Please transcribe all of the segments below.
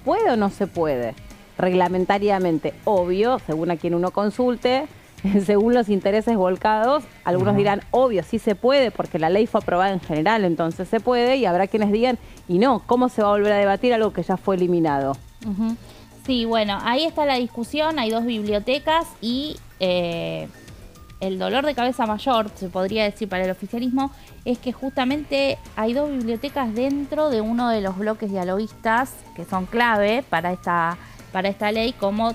puede o no se puede? Reglamentariamente, obvio, según a quien uno consulte, según los intereses volcados, algunos dirán, obvio, sí se puede, porque la ley fue aprobada en general, entonces se puede, y habrá quienes digan, y no, ¿cómo se va a volver a debatir algo que ya fue eliminado? Sí, bueno, ahí está la discusión, hay 2 bibliotecas y el dolor de cabeza mayor, se podría decir para el oficialismo, es que justamente hay 2 bibliotecas dentro de uno de los bloques dialoguistas que son clave para esta ley, como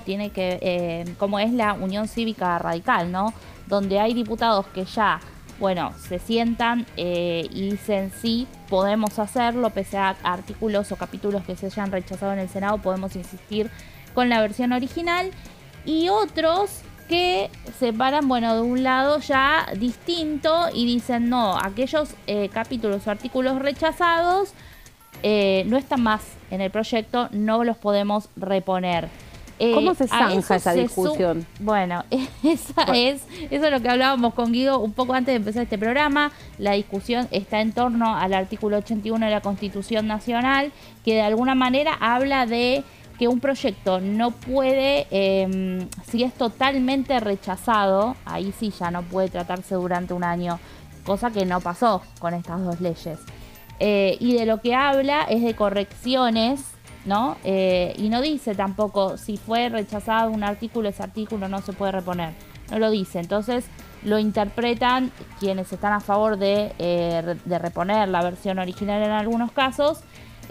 es la Unión Cívica Radical, ¿no? Donde hay diputados que ya, bueno, se sientan y dicen sí, podemos hacerlo, pese a artículos o capítulos que se hayan rechazado en el Senado, podemos insistir con la versión original, y otros que se paran, bueno, de un lado ya distinto y dicen no, aquellos capítulos o artículos rechazados no están más en el proyecto, no los podemos reponer. ¿Cómo se zanja esa discusión? Bueno, eso es lo que hablábamos con Guido un poco antes de empezar este programa. La discusión está en torno al artículo 81 de la Constitución Nacional, que de alguna manera habla de que un proyecto no puede, si es totalmente rechazado, ahí sí ya no puede tratarse durante un año, cosa que no pasó con estas 2 leyes. Y de lo que habla es de correcciones, ¿no? Y no dice tampoco si fue rechazado un artículo, ese artículo no se puede reponer. No lo dice. Entonces lo interpretan quienes están a favor de reponer la versión original en algunos casos.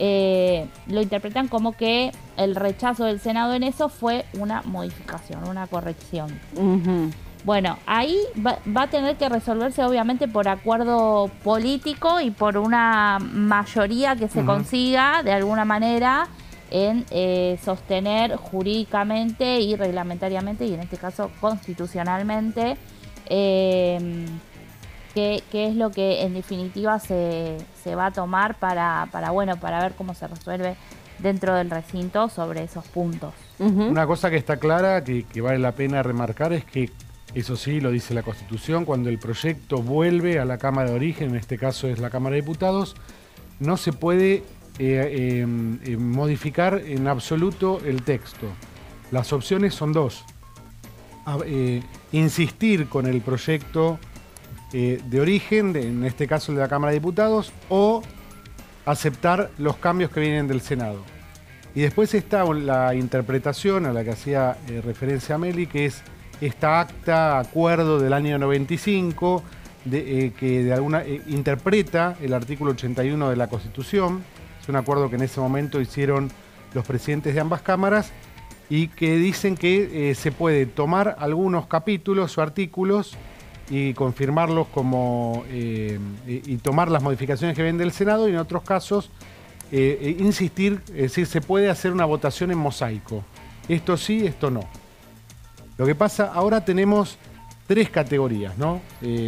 Lo interpretan como que el rechazo del Senado en eso fue una modificación, una corrección. Bueno, ahí va a tener que resolverse obviamente por acuerdo político y por una mayoría que se consiga de alguna manera en sostener jurídicamente y reglamentariamente, y en este caso constitucionalmente, qué es lo que en definitiva se va a tomar para ver cómo se resuelve dentro del recinto sobre esos puntos. Una cosa que está clara, que vale la pena remarcar, es que eso sí, lo dice la Constitución, cuando el proyecto vuelve a la Cámara de Origen, en este caso es la Cámara de Diputados, no se puede modificar en absoluto el texto. Las opciones son 2. Insistir con el proyecto de origen, en este caso el de la Cámara de Diputados, o aceptar los cambios que vienen del Senado. Y después está la interpretación a la que hacía referencia Meli, que es esta acuerdo del año 95, que de alguna interpreta el artículo 81 de la Constitución. Es un acuerdo que en ese momento hicieron los presidentes de ambas cámaras y que dicen que se puede tomar algunos capítulos o artículos y confirmarlos como y tomar las modificaciones que vienen del Senado, y en otros casos insistir, es decir, se puede hacer una votación en mosaico. Esto sí, esto no. Lo que pasa, ahora tenemos 3 categorías, ¿no?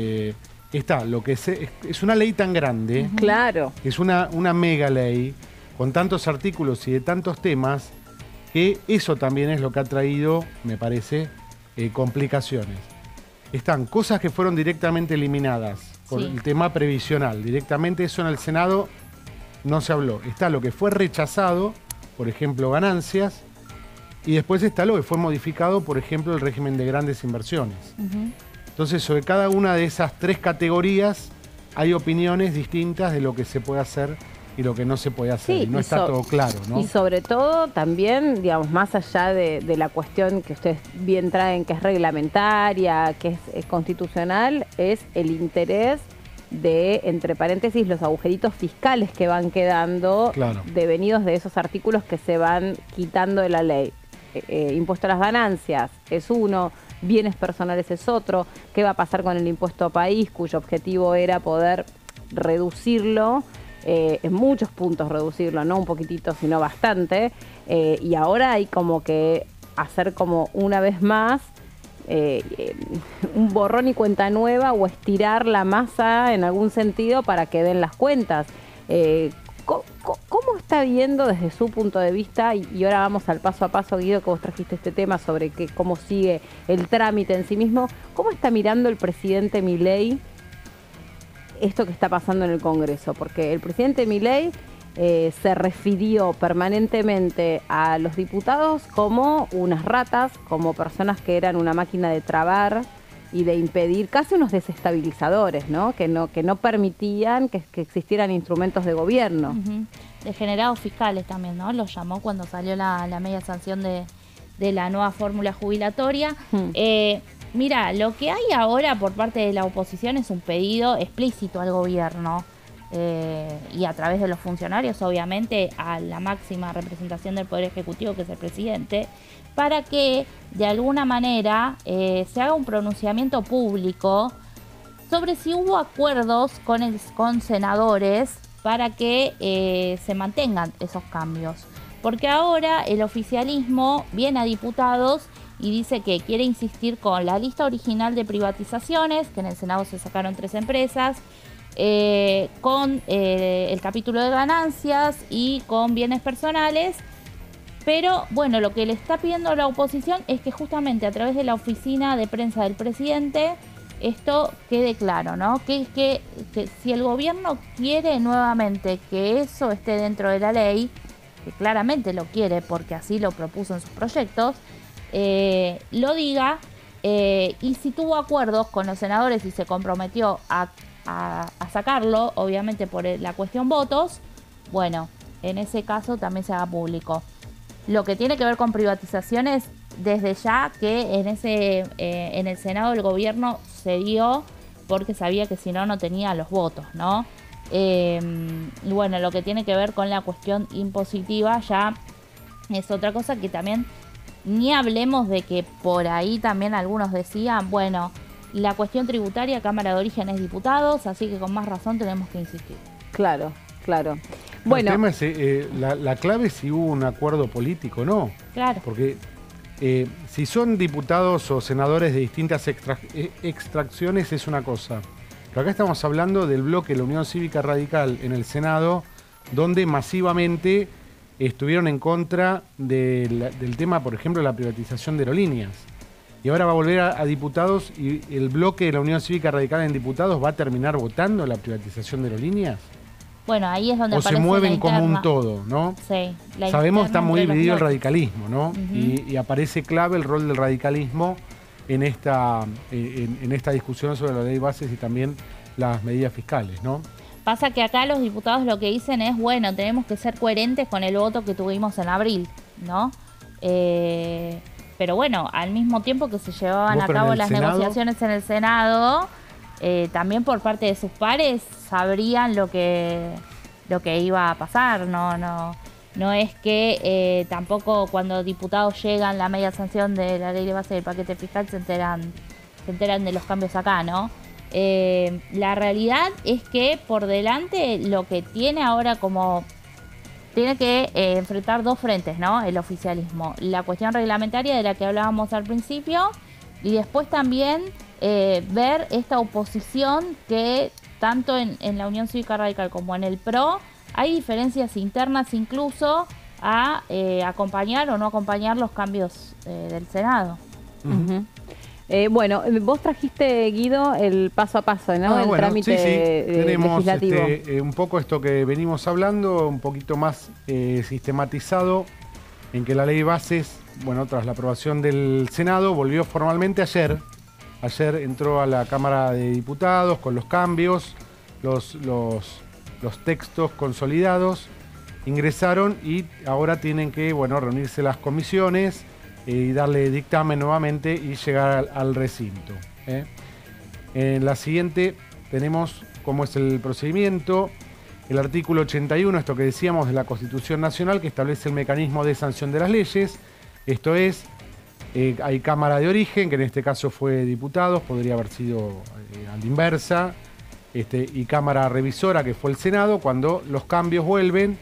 Está lo que es una ley tan grande, claro, es una mega ley con tantos artículos y de tantos temas, que eso también es lo que ha traído, me parece, complicaciones. Están cosas que fueron directamente eliminadas por el tema previsional. Directamente eso en el Senado no se habló. Está lo que fue rechazado, por ejemplo, ganancias, y después está lo que fue modificado, por ejemplo, el régimen de grandes inversiones. Entonces, sobre cada una de esas 3 categorías hay opiniones distintas de lo que se puede hacer y lo que no se puede hacer. Sí, y no está todo claro, ¿no? Y sobre todo también, digamos, más allá de la cuestión que ustedes bien traen, que es reglamentaria, que es constitucional, es el interés de, entre paréntesis, los agujeritos fiscales que van quedando, claro, devenidos de esos artículos que se van quitando de la ley. Impuesto a las ganancias es uno, bienes personales es otro. ¿Qué va a pasar con el impuesto a país, cuyo objetivo era poder reducirlo, en muchos puntos reducirlo, no un poquitito, sino bastante? Y ahora hay como que hacer como una vez más un borrón y cuenta nueva, o estirar la masa en algún sentido para que den las cuentas. ¿Cómo está viendo desde su punto de vista, y ahora vamos al paso a paso, Guido, que vos trajiste este tema sobre cómo sigue el trámite en sí mismo, cómo está mirando el presidente Milei esto que está pasando en el Congreso? Porque el presidente Milei se refirió permanentemente a los diputados como unas ratas, como personas que eran una máquina de trabar y de impedir, casi unos desestabilizadores, ¿no? Que no permitían que existieran instrumentos de gobierno. Degenerados fiscales también, ¿no? Los llamó cuando salió la media sanción de la nueva fórmula jubilatoria. Mira, lo que hay ahora por parte de la oposición es un pedido explícito al gobierno y a través de los funcionarios, obviamente, a la máxima representación del Poder Ejecutivo, que es el presidente, para que de alguna manera se haga un pronunciamiento público sobre si hubo acuerdos con senadores para que se mantengan esos cambios. Porque ahora el oficialismo viene a diputados y dice que quiere insistir con la lista original de privatizaciones, que en el Senado se sacaron 3 empresas, con el capítulo de ganancias y con bienes personales. Pero bueno, lo que le está pidiendo la oposición es que justamente a través de la oficina de prensa del presidente esto quede claro, ¿no? Que si el gobierno quiere nuevamente que eso esté dentro de la ley, que claramente lo quiere porque así lo propuso en sus proyectos, lo diga, y si tuvo acuerdos con los senadores y se comprometió a sacarlo, obviamente por la cuestión votos, bueno, en ese caso también se haga público. Lo que tiene que ver con privatizaciones, desde ya que en el Senado el gobierno cedió porque sabía que si no, no tenía los votos, ¿no? Y bueno, lo que tiene que ver con la cuestión impositiva ya es otra cosa que también, ni hablemos de que por ahí también algunos decían, bueno, la cuestión tributaria, Cámara de Origen es diputados, así que con más razón tenemos que insistir. Claro, claro. Bueno, Bueno, el tema es, la clave es si hubo un acuerdo político o no. Claro. Porque si son diputados o senadores de distintas extracciones es una cosa. Pero acá estamos hablando del bloque de la Unión Cívica Radical en el Senado, donde masivamente estuvieron en contra del tema, por ejemplo, de la privatización de aerolíneas. Y ahora va a volver a diputados y el bloque de la Unión Cívica Radical en diputados va a terminar votando la privatización de aerolíneas. Bueno, ahí es donde O aparece se mueven la como un interna. todo, ¿no? Sí, la Sabemos que está interna muy entre los dividido el bloques. radicalismo, ¿no? Y aparece clave el rol del radicalismo en esta discusión sobre la ley de bases y también las medidas fiscales, ¿no? Pasa que acá los diputados lo que dicen es, bueno, tenemos que ser coherentes con el voto que tuvimos en abril, ¿no? Pero bueno, al mismo tiempo que se llevaban ¿Vos, a pero en cabo el las Senado? negociaciones en el Senado, también por parte de sus pares sabrían lo que iba a pasar, no es que tampoco cuando diputados llegan la media sanción de la ley de base del paquete fiscal se enteran de los cambios acá, ¿no? La realidad es que por delante lo que tiene ahora tiene que enfrentar 2 frentes, ¿no? El oficialismo, la cuestión reglamentaria de la que hablábamos al principio y después también ver esta oposición que tanto en la Unión Cívica Radical como en el PRO hay diferencias internas incluso a acompañar o no acompañar los cambios del Senado. ujú. Bueno, vos trajiste, Guido, el paso a paso, ¿no? El trámite tenemos legislativo. un poco esto que venimos hablando, un poquito más sistematizado, en que la ley de bases, bueno, tras la aprobación del Senado, volvió formalmente ayer. Ayer entró a la Cámara de Diputados con los cambios, los textos consolidados, ingresaron y ahora tienen que, bueno, reunirse las comisiones y darle dictamen nuevamente y llegar al recinto. En la siguiente tenemos cómo es el procedimiento, el artículo 81, esto que decíamos de la Constitución Nacional, que establece el mecanismo de sanción de las leyes. Esto es, hay Cámara de Origen, que en este caso fue diputados, podría haber sido a la inversa, y Cámara Revisora, que fue el Senado. Cuando los cambios vuelven,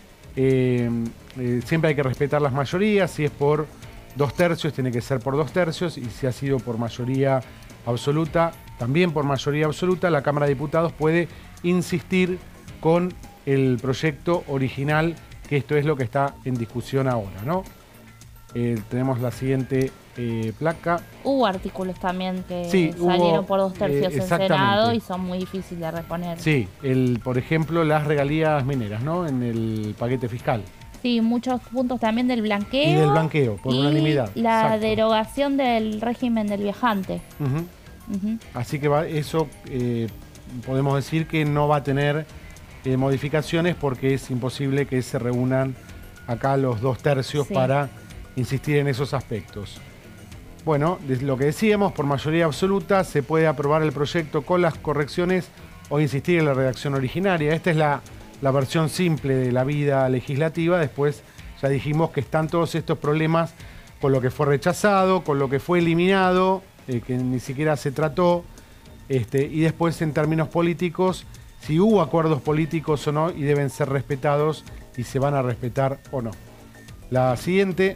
siempre hay que respetar las mayorías. Si es por 2/3, tiene que ser por 2/3, y si ha sido por mayoría absoluta, también por mayoría absoluta, la Cámara de Diputados puede insistir con el proyecto original, que esto es lo que está en discusión ahora, ¿no? Tenemos la siguiente placa. Hubo artículos también que Sí, salieron hubo, por 2/3 en exactamente. Senado y son muy difíciles de reponer. Sí, por ejemplo, las regalías mineras, ¿no? En el paquete fiscal. Sí, muchos puntos también del blanqueo. Y del blanqueo, por y unanimidad. la Exacto. derogación del régimen del viajante. Ujú. Ujú. Así que eso podemos decir que no va a tener modificaciones porque es imposible que se reúnan acá los 2/3 Sí. para insistir en esos aspectos. Bueno, lo que decíamos, por mayoría absoluta se puede aprobar el proyecto con las correcciones o insistir en la redacción originaria. Esta es la versión simple de la vida legislativa. Después ya dijimos que están todos estos problemas con lo que fue rechazado, con lo que fue eliminado, que ni siquiera se trató, y después en términos políticos, si hubo acuerdos políticos o no y deben ser respetados y se van a respetar o no. La siguiente: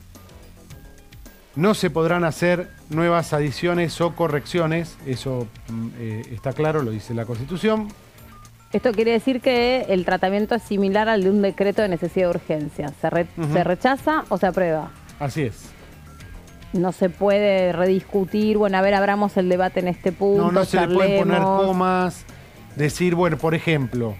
no se podrán hacer nuevas adiciones o correcciones, eso está claro, lo dice la Constitución. Esto quiere decir que el tratamiento es similar al de un decreto de necesidad de urgencia. Se rechaza o se aprueba. Así es. No se puede rediscutir, bueno, a ver, abramos el debate en este punto, No se le pueden poner charlemos. comas, decir, bueno, por ejemplo,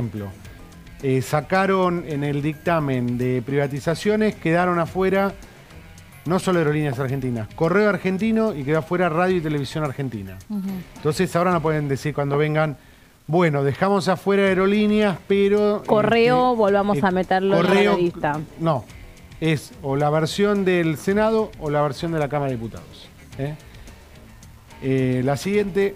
sacaron en el dictamen de privatizaciones, quedaron afuera no solo Aerolíneas Argentinas, Correo Argentino, y quedó afuera Radio y Televisión Argentina. Entonces ahora no pueden decir cuando vengan, bueno, dejamos afuera Aerolíneas, pero... Correo, volvamos a meterlo en la lista. No, es o la versión del Senado o la versión de la Cámara de Diputados. La siguiente...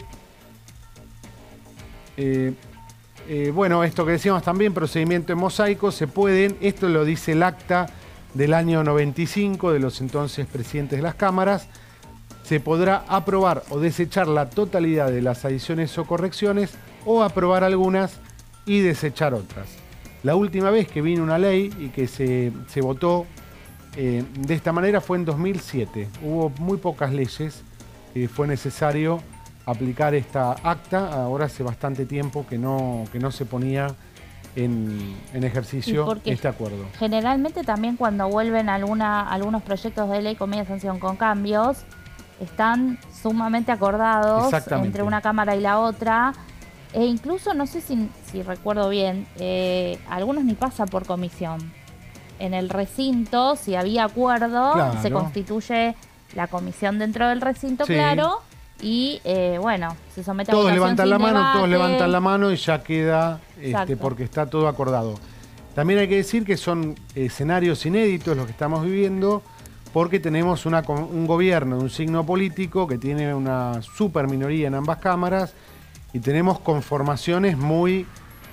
bueno, esto que decíamos también, procedimiento en mosaico, se pueden, esto lo dice el acta del año 95 de los entonces presidentes de las cámaras, se podrá aprobar o desechar la totalidad de las adiciones o correcciones o aprobar algunas y desechar otras. La última vez que vino una ley y que se votó de esta manera fue en 2007. Hubo muy pocas leyes que fue necesario aplicar esta acta. Ahora hace bastante tiempo que no se ponía en ejercicio este acuerdo. Generalmente también cuando vuelven algunos proyectos de ley con media sanción con cambios, están sumamente acordados entre una cámara y la otra, e incluso, no sé si recuerdo bien, algunos ni pasa por comisión. En el recinto, si había acuerdo, claro, se constituye la comisión dentro del recinto, sí, claro, y bueno, se somete todos a votación levantan sin la mano, debate. todos levantan la mano y ya queda, porque está todo acordado. También hay que decir que son escenarios inéditos los que estamos viviendo, porque tenemos un gobierno de un signo político que tiene una super minoría en ambas cámaras y tenemos conformaciones muy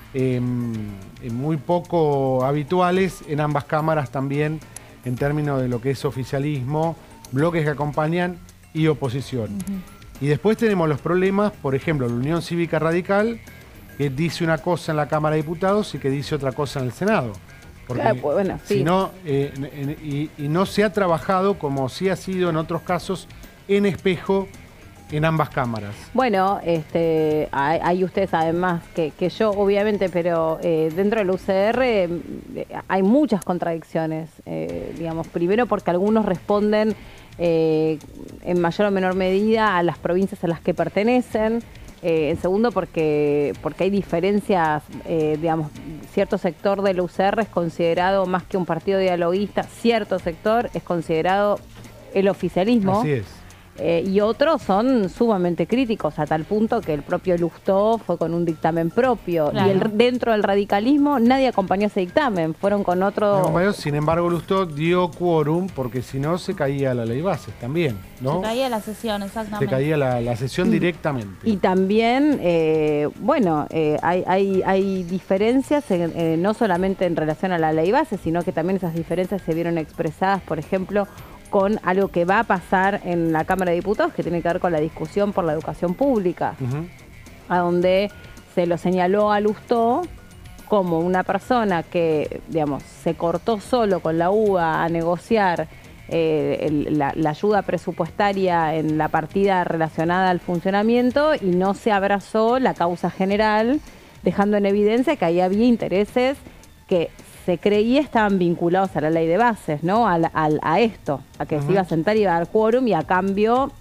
poco habituales en ambas cámaras también en términos de lo que es oficialismo, bloques que acompañan y oposición. Y después tenemos los problemas, por ejemplo, la Unión Cívica Radical, que dice una cosa en la Cámara de Diputados y que dice otra cosa en el Senado. Porque Claro, pues, bueno, sí. si no, y no se ha trabajado como sí ha sido en otros casos en espejo en ambas cámaras. Bueno, hay ustedes saben más que yo, obviamente, pero dentro del UCR hay muchas contradicciones, digamos, primero porque algunos responden en mayor o menor medida a las provincias a las que pertenecen, en segundo porque hay diferencias, digamos, cierto sector del UCR es considerado más que un partido dialoguista, cierto sector es considerado el oficialismo. Así es. Y otros son sumamente críticos, a tal punto que el propio Lustó fue con un dictamen propio. Claro. Y dentro del radicalismo nadie acompañó ese dictamen, fueron con otro... Sin embargo, Lustó dio quórum porque si no se caía la ley bases también, ¿no? Se caía la sesión, exactamente. Se caía la sesión directamente. Y también, hay diferencias no solamente en relación a la ley base, sino que también esas diferencias se vieron expresadas, por ejemplo, con algo que va a pasar en la Cámara de Diputados, que tiene que ver con la discusión por la educación pública, a donde se lo señaló a Lustó como una persona que, digamos, se cortó solo con la UBA a negociar la ayuda presupuestaria en la partida relacionada al funcionamiento y no se abrazó la causa general, dejando en evidencia que ahí había intereses que se creía estaban vinculados a la ley de bases, ¿no? A esto, a que se iba a sentar y iba a dar quórum y a cambio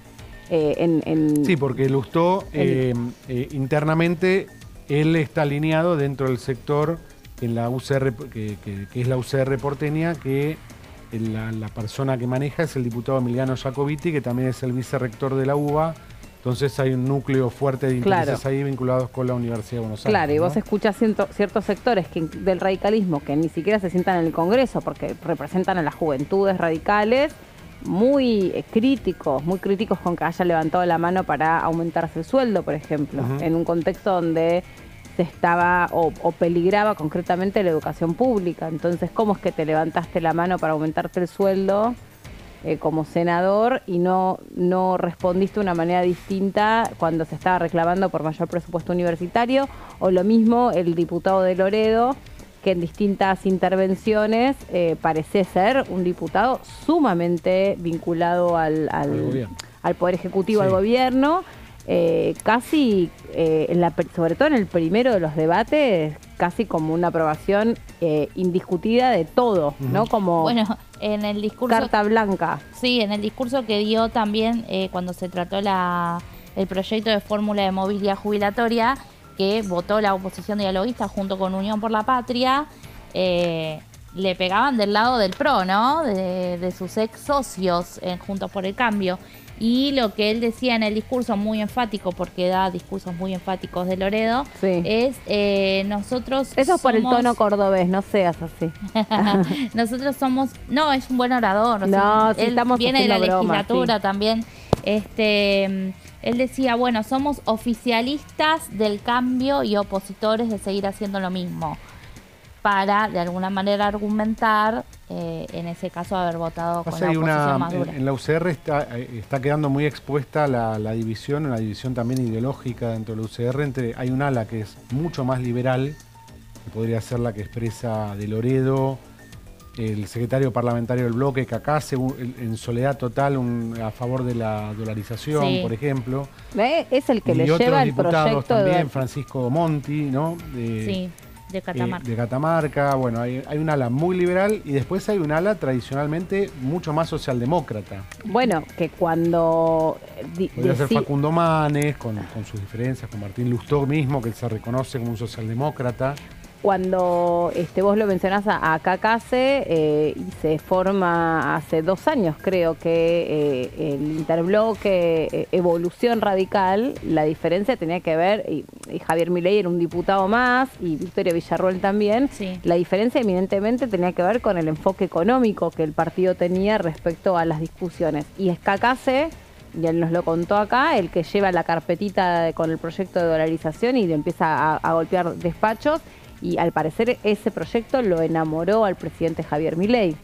Sí, porque Lustó internamente él está alineado dentro del sector en la UCR, que es la UCR porteña, que la persona que maneja es el diputado Emiliano Jacobiti, que también es el vicerrector de la UBA. Entonces hay un núcleo fuerte de intereses ahí vinculados con la Universidad de Buenos Aires. Claro, y vos escuchás ciertos sectores del radicalismo que ni siquiera se sientan en el Congreso porque representan a las juventudes radicales, muy críticos con que haya levantado la mano para aumentarse el sueldo, por ejemplo, en un contexto donde se estaba o peligraba concretamente la educación pública. Entonces, ¿cómo es que te levantaste la mano para aumentarte el sueldo como senador y no respondiste de una manera distinta cuando se estaba reclamando por mayor presupuesto universitario? O lo mismo el diputado de Loredo, que en distintas intervenciones parece ser un diputado sumamente vinculado al Poder Ejecutivo, al gobierno, casi, sobre todo en el primero de los debates, casi como una aprobación indiscutida de todo, ¿no? Como bueno, en el discurso... Carta blanca. Sí, en el discurso que dio también cuando se trató el proyecto de fórmula de movilidad jubilatoria, que votó la oposición dialoguista junto con Unión por la Patria, le pegaban del lado del PRO, ¿no? De sus ex socios en Juntos por el Cambio. Y lo que él decía en el discurso, muy enfático, porque da discursos muy enfáticos de Loredo, es nosotros Eso por el tono cordobés, no seas así. Nosotros somos... No, es un buen orador. No, sí, él estamos viene de la legislatura sí. también. Él decía, bueno, somos oficialistas del cambio y opositores de seguir haciendo lo mismo, para de alguna manera argumentar, en ese caso, haber votado con la oposición más dura. En la UCR está quedando muy expuesta la división, una división también ideológica dentro de la UCR. Hay un ala que es mucho más liberal, que podría ser la que expresa de Loredo, el secretario parlamentario del bloque, Cacase, en soledad total, a favor de la dolarización, por ejemplo. Es el que le lleva el proyecto también, Francisco Monti, ¿no? De Catamarca. De Catamarca. Bueno, hay un ala muy liberal y después hay un ala tradicionalmente mucho más socialdemócrata. Bueno, que cuando... Podría ser Facundo Manes, con sus diferencias, con Martín Lustó mismo, que él se reconoce como un socialdemócrata. Cuando vos lo mencionás a Cacase, y se forma hace 2 años, creo que el interbloque Evolución Radical, la diferencia tenía que ver, y Javier Milei era un diputado más, y Victoria Villarroel también, la diferencia eminentemente tenía que ver con el enfoque económico que el partido tenía respecto a las discusiones. Y es Cacase, y él nos lo contó acá, el que lleva la carpetita con el proyecto de dolarización y le empieza a golpear despachos. Y al parecer ese proyecto lo enamoró al presidente Javier Milei.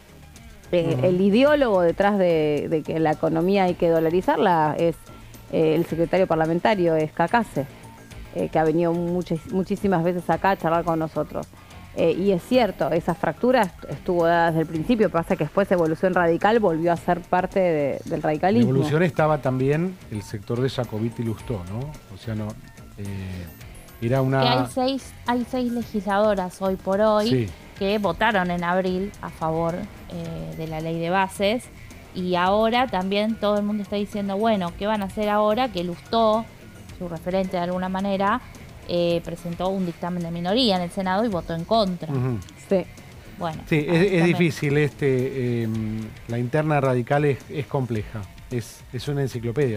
El ideólogo detrás de que la economía hay que dolarizarla es el secretario parlamentario, es Cacase, que ha venido muchísimas veces acá a charlar con nosotros. Y es cierto, esa fractura estuvo dada desde el principio, pasa que después Evolución Radical volvió a ser parte del radicalismo. En Evolución estaba también el sector de Jacobiti y Lustó, ¿no? O sea, no... Era una... Que hay seis legisladoras hoy por hoy que votaron en abril a favor de la ley de bases, y ahora también todo el mundo está diciendo, bueno, ¿qué van a hacer ahora? Que Lustó, su referente de alguna manera, presentó un dictamen de minoría en el Senado y votó en contra. Bueno, sí, es difícil. La interna radical es compleja, es una enciclopedia,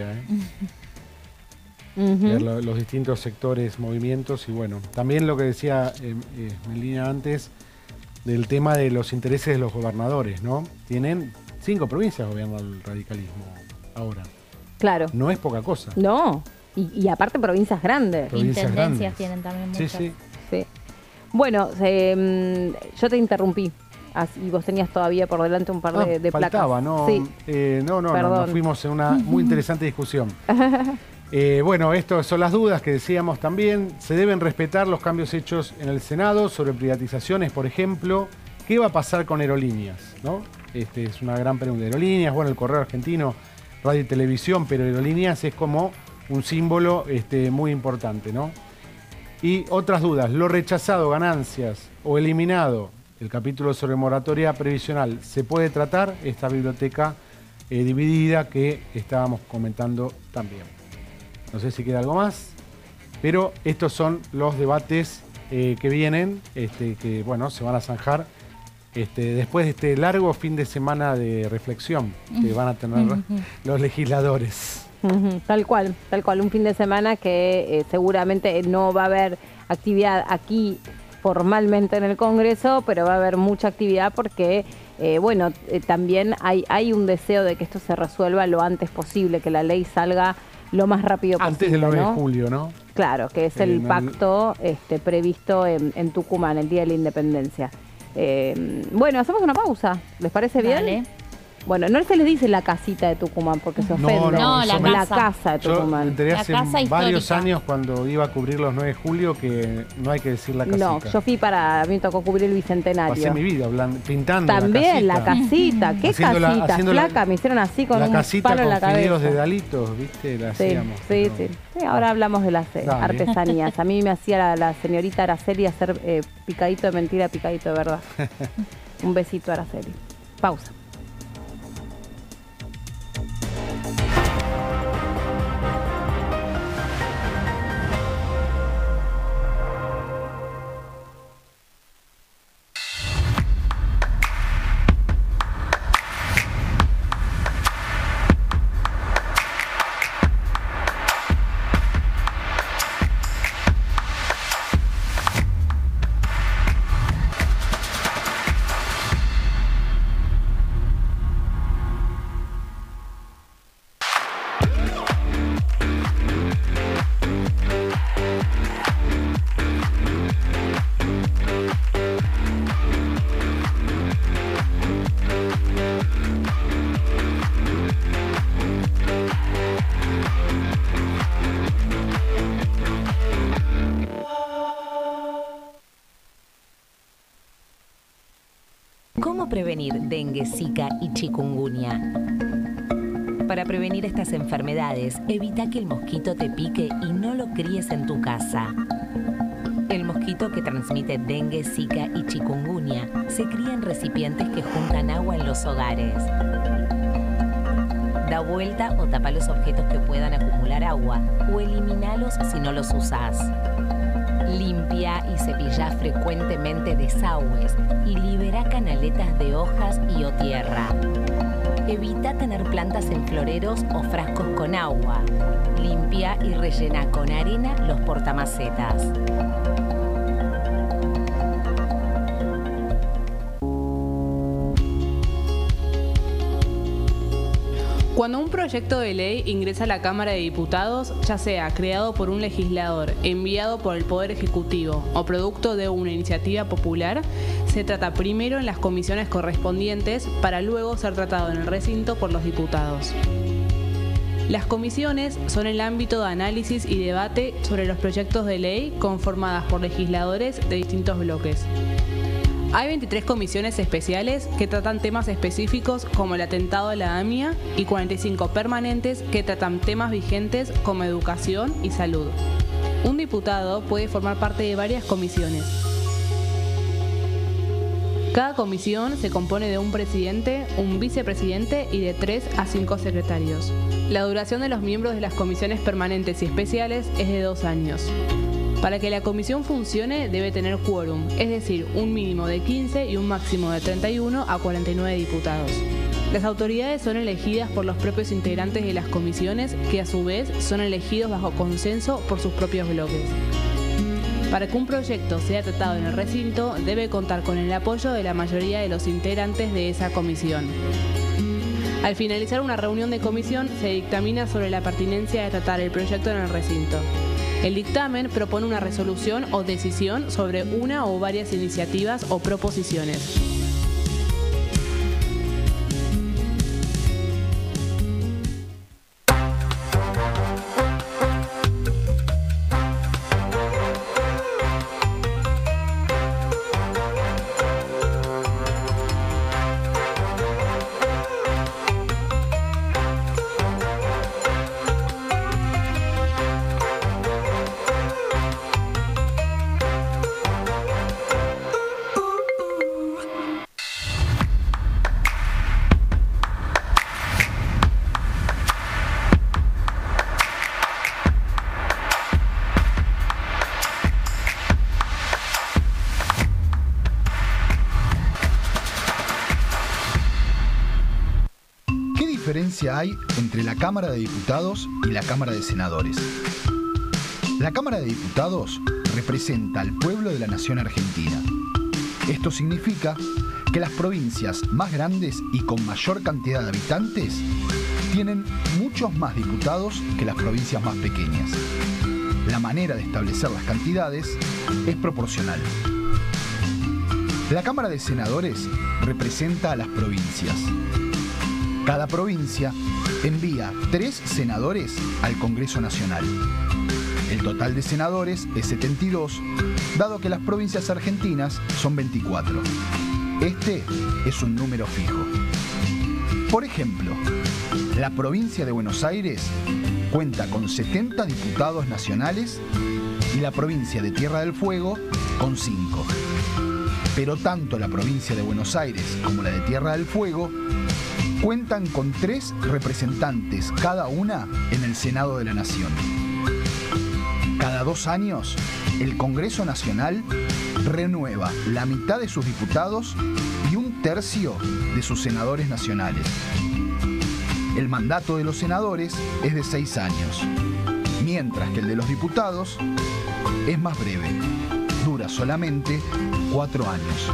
ver los distintos sectores, movimientos, y bueno, también lo que decía Melina antes del tema de los intereses de los gobernadores, ¿no? Tienen 5 provincias gobernando el radicalismo ahora. Claro. No es poca cosa. No, y aparte provincias grandes. Intendencias tienen también muchas. Sí. Bueno, yo te interrumpí. Y vos tenías todavía por delante un par de faltaba, placas. ¿no? Sí. No, nos fuimos en una muy interesante discusión. Bueno, estas son las dudas que decíamos también. Se deben respetar los cambios hechos en el Senado sobre privatizaciones, por ejemplo. ¿Qué va a pasar con Aerolíneas, ¿no? Es una gran pregunta. Aerolíneas, bueno, el Correo Argentino, radio y televisión, pero Aerolíneas es como un símbolo muy importante, ¿no? Y otras dudas, lo rechazado, ganancias o eliminado, el capítulo sobre moratoria previsional, ¿se puede tratar? Esta biblioteca dividida que estábamos comentando también. No sé si queda algo más, pero estos son los debates que vienen, que bueno, se van a zanjar después de este largo fin de semana de reflexión que van a tener los legisladores. Tal cual, un fin de semana que seguramente no va a haber actividad aquí formalmente en el Congreso, pero va a haber mucha actividad porque, también hay un deseo de que esto se resuelva lo antes posible, que la ley salga lo más rápido posible. Antes del 9 ¿no? de julio, ¿no? Claro, que es el pacto previsto en Tucumán, el Día de la Independencia. Hacemos una pausa, ¿les parece bien? Dale. Bueno, no se les dice la casita de Tucumán porque se ofende. No, la casa de Yo Tucumán. me enteré La hace casa varios histórica. años cuando iba a cubrir los 9 de julio que no hay que decir la casita. No, yo fui a mí me tocó cubrir el Bicentenario. Pasé mi vida pintando También la la casita. ¿Qué casita? haciendo Flaca, me hicieron así con la un casita palo en la con fideos cabeza. de Dalitos, ¿viste? La Sí, hacíamos. sí, pero- sí. Ahora hablamos de las Dale. artesanías. A mí me hacía la señorita Araceli hacer picadito de mentira, picadito de verdad. Un besito, Araceli. Pausa. ¿Cómo prevenir dengue, zika y chikungunya? Para prevenir estas enfermedades, evita que el mosquito te pique y no lo críes en tu casa. El mosquito que transmite dengue, zika y chikungunya se cría en recipientes que juntan agua en los hogares. Da vuelta o tapa los objetos que puedan acumular agua o eliminalos si no los usás. Limpia y cepilla frecuentemente desagües y libera canaletas de hojas y o tierra. Evita tener plantas en floreros o frascos con agua. Limpia y rellena con arena los portamacetas. Cuando un proyecto de ley ingresa a la Cámara de Diputados, ya sea creado por un legislador, enviado por el Poder Ejecutivo o producto de una iniciativa popular, se trata primero en las comisiones correspondientes para luego ser tratado en el recinto por los diputados. Las comisiones son el ámbito de análisis y debate sobre los proyectos de ley conformadas por legisladores de distintos bloques. Hay 23 comisiones especiales que tratan temas específicos como el atentado a la AMIA y 45 permanentes que tratan temas vigentes como educación y salud. Un diputado puede formar parte de varias comisiones. Cada comisión se compone de un presidente, un vicepresidente y de 3 a 5 secretarios. La duración de los miembros de las comisiones permanentes y especiales es de 2 años. Para que la comisión funcione debe tener quórum, es decir, un mínimo de 15 y un máximo de 31 a 49 diputados. Las autoridades son elegidas por los propios integrantes de las comisiones, que a su vez son elegidos bajo consenso por sus propios bloques. Para que un proyecto sea tratado en el recinto, debe contar con el apoyo de la mayoría de los integrantes de esa comisión. Al finalizar una reunión de comisión, se dictamina sobre la pertinencia de tratar el proyecto en el recinto. El dictamen propone una resolución o decisión sobre una o varias iniciativas o proposiciones. diferencia hay entre la Cámara de Diputados y la Cámara de Senadores? La Cámara de Diputados representa al pueblo de la nación argentina. Esto significa que las provincias más grandes y con mayor cantidad de habitantes tienen muchos más diputados que las provincias más pequeñas. La manera de establecer las cantidades es proporcional. La Cámara de Senadores representa a las provincias. Cada provincia envía 3 senadores al Congreso Nacional. El total de senadores es 72, dado que las provincias argentinas son 24. Este es un número fijo. Por ejemplo, la provincia de Buenos Aires cuenta con 70 diputados nacionales y la provincia de Tierra del Fuego con 5. Pero tanto la provincia de Buenos Aires como la de Tierra del Fuego cuentan con 3 representantes cada una en el Senado de la Nación. Cada 2 años, el Congreso Nacional renueva la mitad de sus diputados y 1/3 de sus senadores nacionales. El mandato de los senadores es de 6 años, mientras que el de los diputados es más breve, dura solamente 4 años.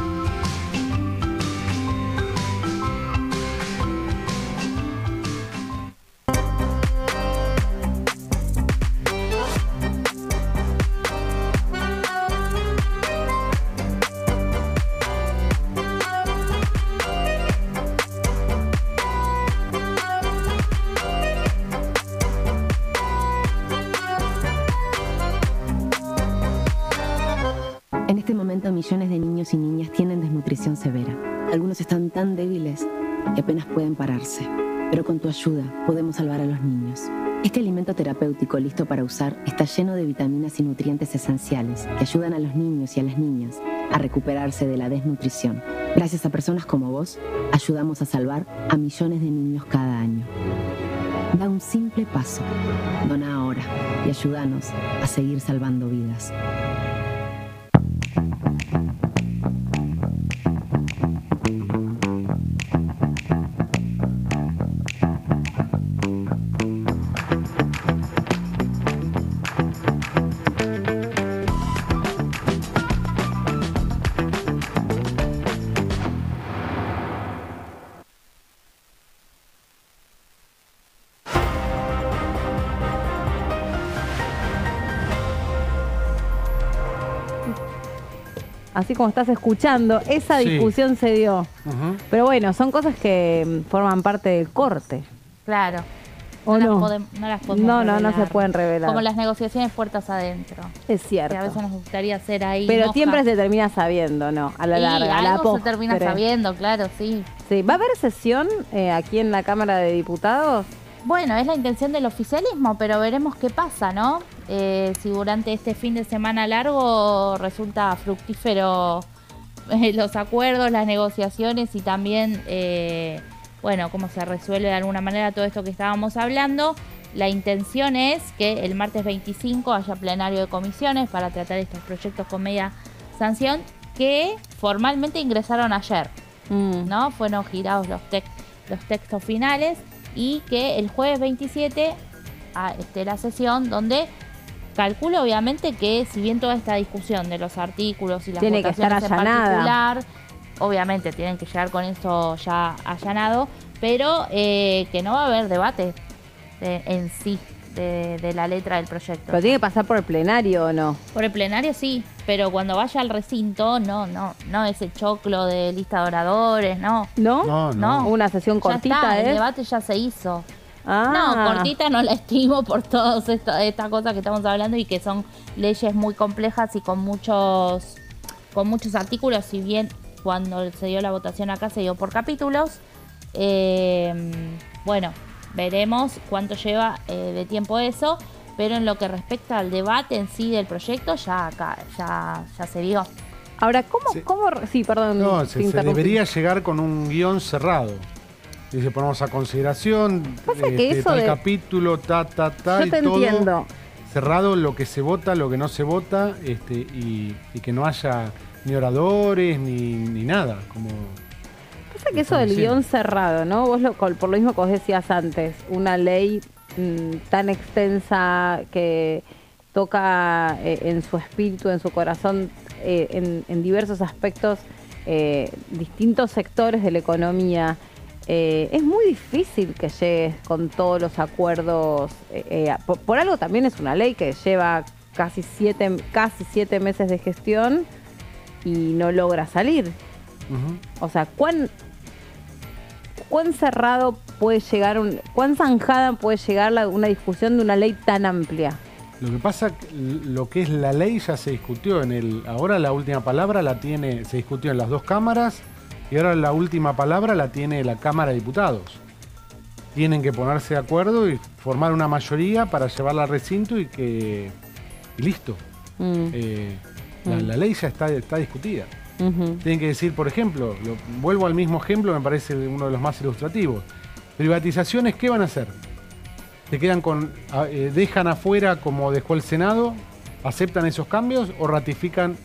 En este momento, millones de niños y niñas tienen desnutrición severa. Algunos están tan débiles que apenas pueden pararse. Pero con tu ayuda podemos salvar a los niños. Este alimento terapéutico listo para usar está lleno de vitaminas y nutrientes esenciales que ayudan a los niños y a las niñas a recuperarse de la desnutrición. Gracias a personas como vos, ayudamos a salvar a millones de niños cada año. Da un simple paso. Dona ahora y ayúdanos a seguir salvando vidas. Así como estás escuchando, esa Sí. discusión se dio. Ujú. Pero bueno, son cosas que forman parte del corte. Claro. ¿O las no? no las podemos No revelar. se pueden revelar. Como las negociaciones puertas adentro. Es Que cierto. a veces nos gustaría hacer ahí. Pero moja. siempre se termina sabiendo, ¿no? A la Sí, larga, a la algo se postre. termina sabiendo, claro, sí. Sí. ¿Va a haber sesión aquí en la Cámara de Diputados? Bueno, es la intención del oficialismo, pero veremos qué pasa, ¿no? Si durante este fin de semana largo resulta fructífero los acuerdos, las negociaciones y también, bueno, cómo se resuelve de alguna manera todo esto que estábamos hablando. La intención es que el martes 25 haya plenario de comisiones para tratar estos proyectos con media sanción que formalmente ingresaron ayer, ¿no? Fueron girados los textos finales y que el jueves 27 esté la sesión donde calculo obviamente que si bien toda esta discusión de los artículos y las Tiene que votaciones estar en allanada. particular, obviamente tienen que llegar con eso ya allanado, pero que no va a haber debate en sí de la letra del proyecto. Pero tiene que pasar por el plenario, ¿o no? Por el plenario sí, pero cuando vaya al recinto, no ese choclo de lista de oradores, no. ¿No? No. Una sesión Ya cortita, está, el ¿eh? debate ya se hizo. Ah. No, cortita no la estimo por todas estas cosas que estamos hablando y que son leyes muy complejas y con muchos artículos, si bien cuando se dio la votación acá se dio por capítulos. Bueno, veremos cuánto lleva de tiempo eso, pero en lo que respecta al debate en sí del proyecto, ya se dio. Ahora, ¿cómo? Sí. Sí, perdón. No, te se interrumpí. debería llegar con un guión cerrado. Dice, ponemos a consideración Pasa que eso tal de- capítulo, Yo y te todo entiendo. cerrado, lo que se vota, lo que no se vota, y que no haya ni oradores ni nada. Como Pasa que eso del guión cerrado, ¿no? Vos por lo mismo que vos decías antes, una ley tan extensa que toca en su espíritu, en su corazón, en diversos aspectos, distintos sectores de la economía. Es muy difícil que llegues con todos los acuerdos. Por algo también es una ley que lleva casi 7 meses de gestión y no logra salir. O sea, ¿cuán cerrado puede llegar, cuán zanjada puede llegar una discusión de una ley tan amplia? Lo que pasa, lo que es la ley ya se discutió ahora la última palabra se discutió en las dos cámaras y ahora la última palabra la tiene la Cámara de Diputados. Tienen que ponerse de acuerdo y formar una mayoría para llevarla al recinto y listo. La ley ya está discutida. Tienen que decir, por ejemplo, vuelvo al mismo ejemplo, me parece uno de los más ilustrativos. Privatizaciones, ¿qué van a hacer? ¿Se quedan dejan afuera como dejó el Senado? ¿Aceptan esos cambios o ratifican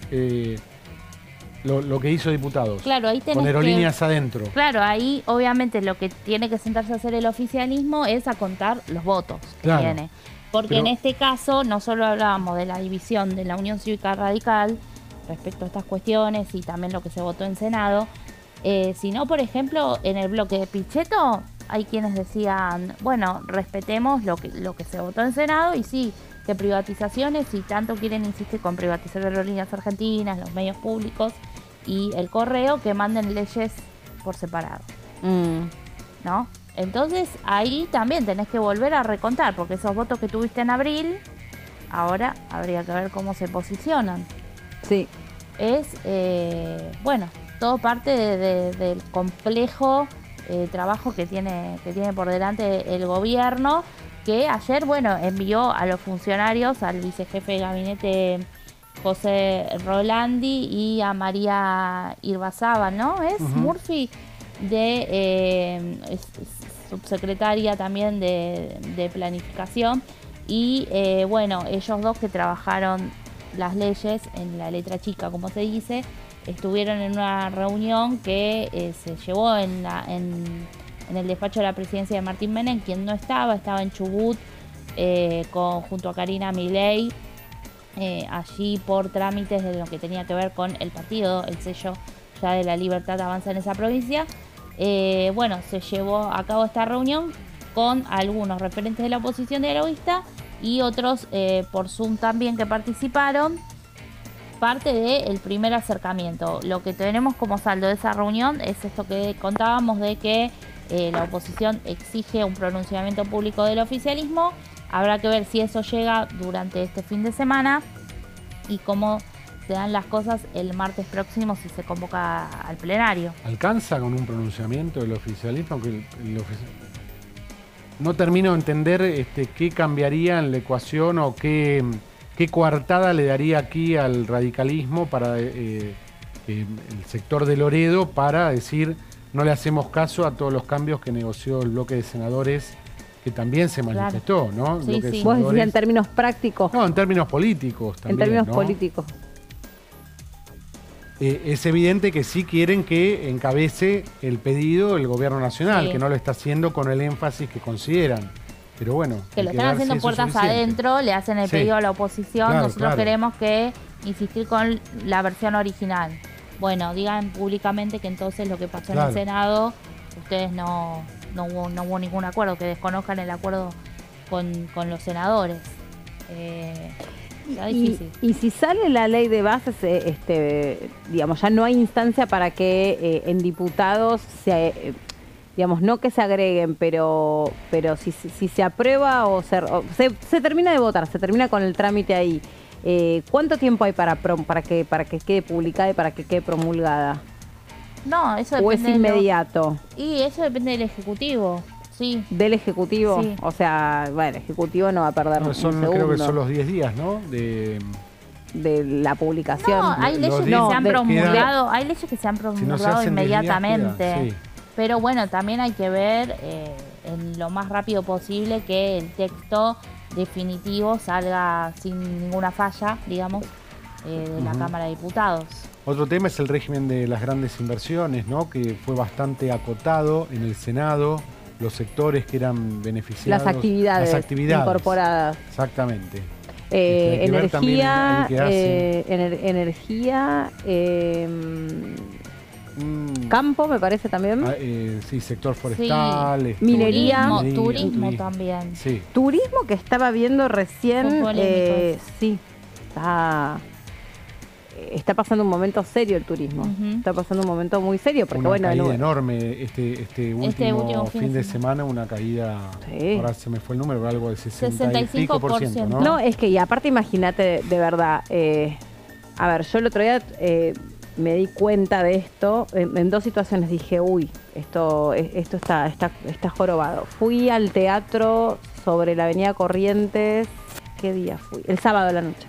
lo que hizo Diputados? Claro, ahí tenés con aerolíneas adentro. Claro, ahí obviamente lo que tiene que sentarse a hacer el oficialismo es a contar los votos que tiene. Porque en este caso no solo hablábamos de la división de la Unión Cívica Radical respecto a estas cuestiones y también lo que se votó en Senado, sino, por ejemplo, en el bloque de Pichetto hay quienes decían, bueno, respetemos lo que se votó en Senado y sí, que privatizaciones, si tanto quieren insistir con privatizar aerolíneas argentinas, los medios públicos y el correo, que manden leyes por separado. ¿No? Entonces ahí también tenés que volver a recontar, porque esos votos que tuviste en abril, ahora habría que ver cómo se posicionan. Sí. Es, bueno, todo parte del complejo trabajo que tiene por delante el gobierno, que ayer, bueno, envió a los funcionarios, al vicejefe de gabinete José Rolandi y a María Irbazábal, ¿no? Es Murphy, es subsecretaria también de planificación, y bueno, ellos dos que trabajaron las leyes en la letra chica, como se dice, estuvieron en una reunión que se llevó en el despacho de la presidencia de Martín Menem, quien no estaba en Chubut, junto a Karina Milei, allí por trámites de lo que tenía que ver con el partido, el sello ya de La Libertad Avanza en esa provincia. Bueno, se llevó a cabo esta reunión con algunos referentes de la oposición dialoguista y otros por Zoom también que participaron. Parte del primer acercamiento. Lo que tenemos como saldo de esa reunión es esto que contábamos, de que la oposición exige un pronunciamiento público del oficialismo. Habrá que ver si eso llega durante este fin de semana y cómo se dan las cosas el martes próximo si se convoca al plenario. ¿Alcanza con un pronunciamiento del oficialismo? No termino de entender qué cambiaría en la ecuación o qué coartada le daría aquí al radicalismo para el sector de Loredo para decir no le hacemos caso a todos los cambios que negoció el bloque de senadores, que también se manifestó, claro. ¿No? Sí, sí. Vos decís en términos prácticos. No, en términos políticos también. En términos ¿no? políticos. Es evidente que sí quieren que encabece el pedido el gobierno nacional, sí, que no lo está haciendo con el énfasis que consideran. Pero bueno, que lo están haciendo puertas adentro, le hacen el pedido a la oposición. Claro, nosotros queremos que insistir con la versión original. Bueno, digan públicamente que entonces lo que pasó en el Senado, ustedes no hubo ningún acuerdo, que desconozcan el acuerdo con los senadores. Y si sale la ley de bases, digamos, ya no hay instancia para que en diputados digamos, no que se agreguen, pero si se aprueba o se termina de votar, se termina con el trámite ahí, ¿cuánto tiempo hay para que quede publicada y para que quede promulgada? No, eso depende. ¿O es inmediato? Y eso depende del Ejecutivo, sí. ¿Del Ejecutivo? Sí. O sea, bueno, el Ejecutivo no va a perder un segundo. Creo que son los 10 días, ¿no? De la publicación. No, hay leyes que se han promulgado, hay leyes que se han promulgado inmediatamente. Sí. Pero bueno, también hay que ver en lo más rápido posible que el texto definitivo salga sin ninguna falla, digamos, de la Cámara de Diputados. Otro tema es el régimen de las grandes inversiones, ¿no? Que fue bastante acotado en el Senado, los sectores que eran beneficiados. Las actividades incorporadas. Exactamente. Energía, campo, me parece también. Sí, sector forestal. Sí. Minería. Turismo también. Sí. Turismo que estaba viendo recién. Sí, está pasando un momento serio el turismo. Está pasando un momento muy serio. Porque, una caída enorme este último fin de semana, una caída, ahora se me fue el número, algo de 65%, ¿no? No, es que, y aparte imagínate, de verdad, a ver, yo el otro día me di cuenta de esto, en dos situaciones dije, uy, esto está jorobado. Fui al teatro sobre la avenida Corrientes, ¿qué día fui? El sábado de la noche.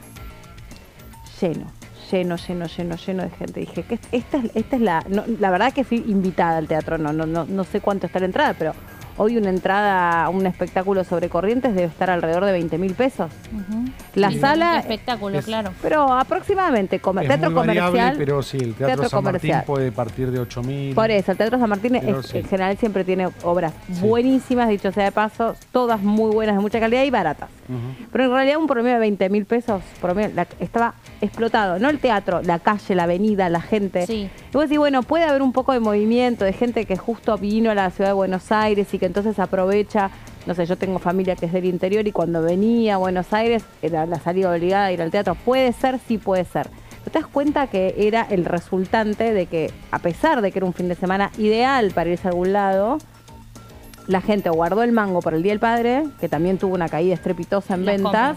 Lleno de gente. Dije que esta es la verdad que fui invitada al teatro, no sé cuánto está la entrada, pero hoy una entrada a un espectáculo sobre Corrientes debe estar alrededor de 20.000 pesos. La sala... espectáculo, claro. Pero aproximadamente, teatro muy variable, comercial... pero sí, el Teatro San Martín puede partir de 8.000. Por eso, el Teatro San Martín en general siempre tiene obras buenísimas, dicho sea de paso, todas muy buenas, de mucha calidad y baratas. Pero en realidad un promedio de 20.000 pesos, estaba explotado. No el teatro, la calle, la avenida, la gente. Sí. Y vos decís, bueno, puede haber un poco de movimiento, de gente que justo vino a la ciudad de Buenos Aires y que entonces aprovecha, no sé, yo tengo familia que es del interior y cuando venía a Buenos Aires era la salida obligada a ir al teatro. Puede ser, sí puede ser. Pero te das cuenta que era el resultante de que, a pesar de que era un fin de semana ideal para irse a algún lado, la gente guardó el mango por el Día del Padre, que también tuvo una caída estrepitosa en ventas,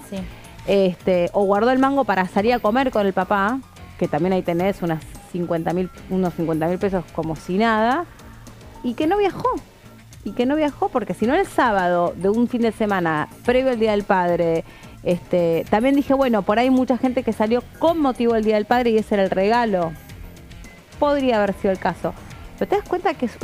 o guardó el mango para salir a comer con el papá, que también ahí tenés unos 50.000 pesos como si nada, y que no viajó, porque si no el sábado de un fin de semana previo al Día del Padre, también dije, bueno, por ahí mucha gente que salió con motivo del Día del Padre y ese era el regalo. Podría haber sido el caso. Pero te das cuenta que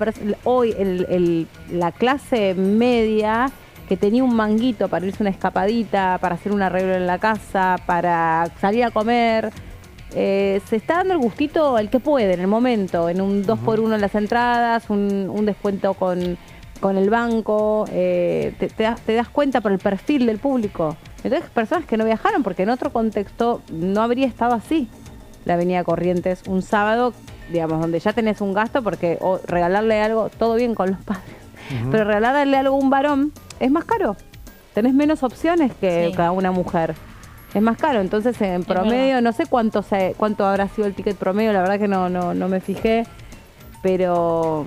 hoy la clase media que tenía un manguito para irse una escapadita, para hacer un arreglo en la casa, para salir a comer, se está dando el gustito el que puede en el momento, en un 2x1 en las entradas, un descuento con el banco, te das cuenta por el perfil del público. Entonces, personas que no viajaron, porque en otro contexto no habría estado así la avenida Corrientes un sábado, digamos, donde ya tenés un gasto, porque regalarle algo, todo bien con los padres, pero regalarle algo a un varón es más caro. Tenés menos opciones que a una mujer. Es más caro, entonces en promedio, no sé cuánto habrá sido el ticket promedio, la verdad que no me fijé, pero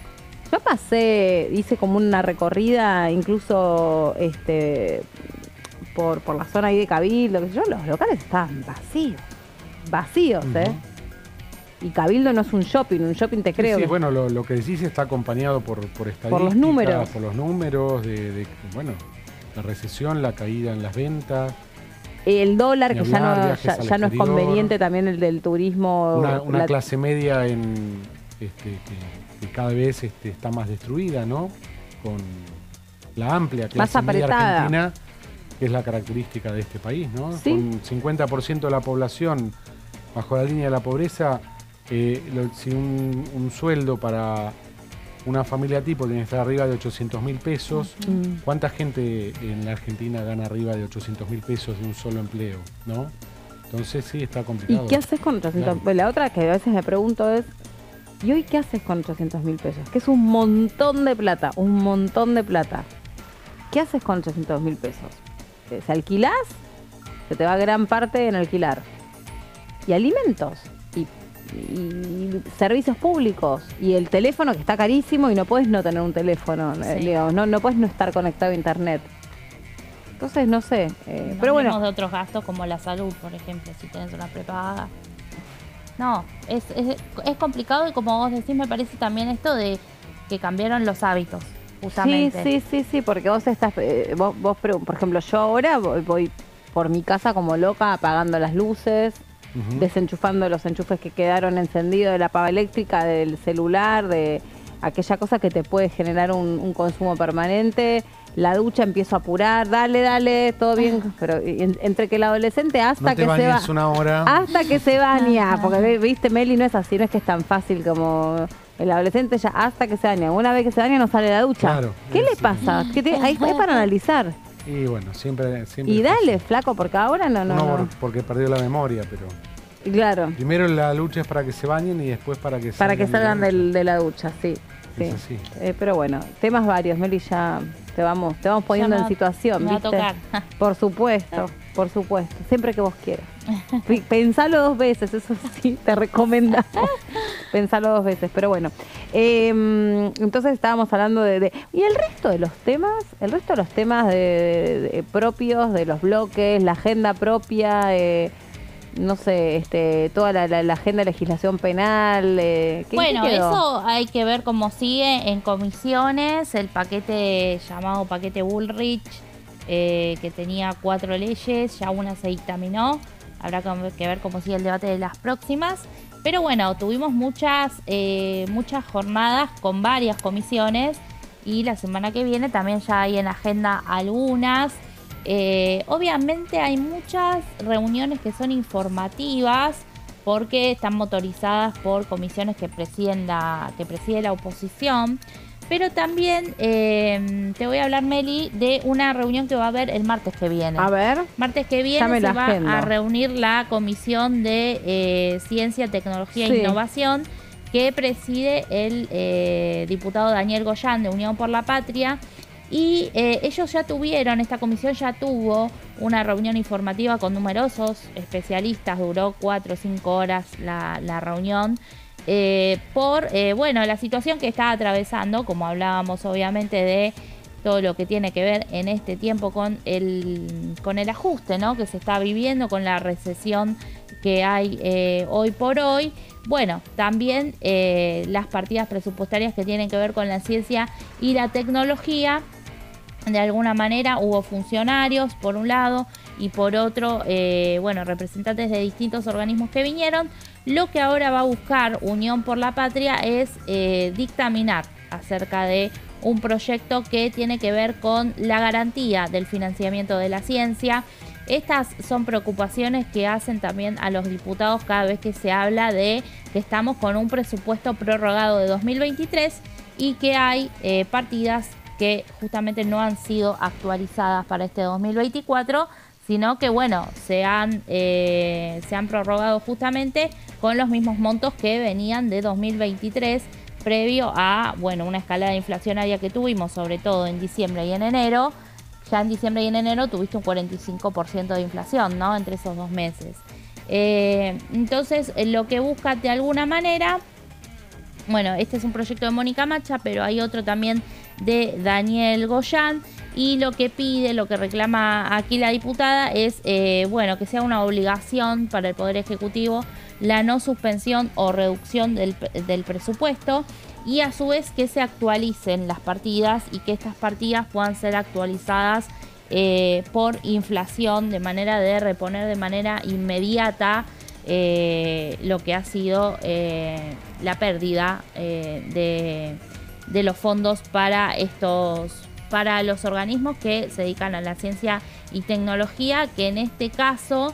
yo hice como una recorrida, incluso por la zona ahí de Cabildo, que los locales estaban vacíos, Y Cabildo no es un shopping te creo. Sí, bueno, lo que decís está acompañado por estadísticas, por los números. Por los números de la recesión, la caída en las ventas. El dólar, que ya no es conveniente, también el del turismo. Una clase media que cada vez está más destruida, ¿no? Con la amplia clase media argentina, que es la característica de este país, ¿no? ¿Sí? Con 50% de la población bajo la línea de la pobreza, si un sueldo para una familia tipo tiene que estar arriba de 800.000 pesos, ¿cuánta gente en la Argentina gana arriba de 800.000 pesos de un solo empleo, ¿no? Entonces sí, está complicado. ¿Y qué haces con 800? Claro. La otra que a veces me pregunto es, ¿y hoy qué haces con 800.000 pesos? Que es un montón de plata. ¿Qué haces con 800.000 pesos? ¿Se alquilás? Se te va gran parte en alquilar. Y alimentos. Y servicios públicos. Y el teléfono, que está carísimo, y no puedes no tener un teléfono. Digamos, no puedes no estar conectado a internet. Entonces, no sé. Pero bueno. De otros gastos como la salud, por ejemplo, si tienes una prepaga. No, es complicado, y como vos decís, me parece también esto de que cambiaron los hábitos, justamente. Sí, porque vos estás, vos por ejemplo, yo ahora voy por mi casa como loca apagando las luces, desenchufando los enchufes que quedaron encendidos de la pava eléctrica, del celular, de aquella cosa que te puede generar un consumo permanente. la ducha empiezo a apurar, dale, todo bien, pero entre que el adolescente hasta No te que se va, bañes una hora. hasta que se baña, porque viste, Meli, no es así, no es que es tan fácil como el adolescente ya hasta que se baña. Una vez que se baña no sale de la ducha. Claro, ¿Qué le sí. pasa? Hay para analizar. Y bueno, siempre Y es dale, así. flaco, porque ahora no. Porque perdió la memoria, pero Claro, primero la lucha es para que se bañen y después para que salgan de la ducha. de la ducha, sí. Es así. Pero bueno, temas varios, Meli, ya te vamos poniendo Ya en situación, me va a ¿viste? tocar. Por supuesto, siempre que vos quieras. Pensalo 2 veces, eso sí, te recomendamos. Pensalo 2 veces, pero bueno. Entonces estábamos hablando de... ¿Y el resto de los temas? El resto de los temas propios de los bloques, la agenda propia... no sé, toda la agenda de legislación penal. Bueno, ¿qué quedó? eso hay que ver cómo sigue en comisiones, el paquete llamado paquete Bullrich, que tenía 4 leyes, ya una se dictaminó, habrá que ver cómo sigue el debate de las próximas. Pero bueno, tuvimos muchas jornadas con varias comisiones y la semana que viene también ya hay en la agenda algunas. Obviamente hay muchas reuniones que son informativas porque están motorizadas por comisiones que preside la oposición, pero también te voy a hablar, Meli, de una reunión que va a haber el martes que viene. A ver. Martes que Ya me viene se la va agendo. a reunir la Comisión de Ciencia, Tecnología Sí. e Innovación, que preside el diputado Daniel Goyán de Unión por la Patria. Y esta comisión ya tuvo una reunión informativa con numerosos especialistas, duró 4 o 5 horas la reunión, por la situación que está atravesando, como hablábamos obviamente de todo lo que tiene que ver en este tiempo con el ajuste, ¿no?, que se está viviendo, con la recesión que hay hoy por hoy. Bueno, también las partidas presupuestarias que tienen que ver con la ciencia y la tecnología. De alguna manera hubo funcionarios por un lado y por otro, representantes de distintos organismos que vinieron. Lo que ahora va a buscar Unión por la Patria es dictaminar acerca de un proyecto que tiene que ver con la garantía del financiamiento de la ciencia. Estas son preocupaciones que hacen también a los diputados cada vez que se habla de que estamos con un presupuesto prorrogado de 2023 y que hay partidas que justamente no han sido actualizadas para este 2024, sino que se han prorrogado justamente con los mismos montos que venían de 2023, previo a una escalada inflacionaria que tuvimos, sobre todo en diciembre y en enero. Ya en diciembre y en enero tuviste un 45% de inflación, ¿no?, entre esos 2 meses. Entonces, lo que busca de alguna manera... este es un proyecto de Mónica Macha, pero hay otro también de Daniel Goyán, y lo que reclama aquí la diputada es que sea una obligación para el Poder Ejecutivo la no suspensión o reducción del presupuesto, y a su vez que se actualicen las partidas y que estas partidas puedan ser actualizadas por inflación, de manera de reponer de manera inmediata lo que ha sido la pérdida de los fondos para los organismos que se dedican a la ciencia y tecnología, que en este caso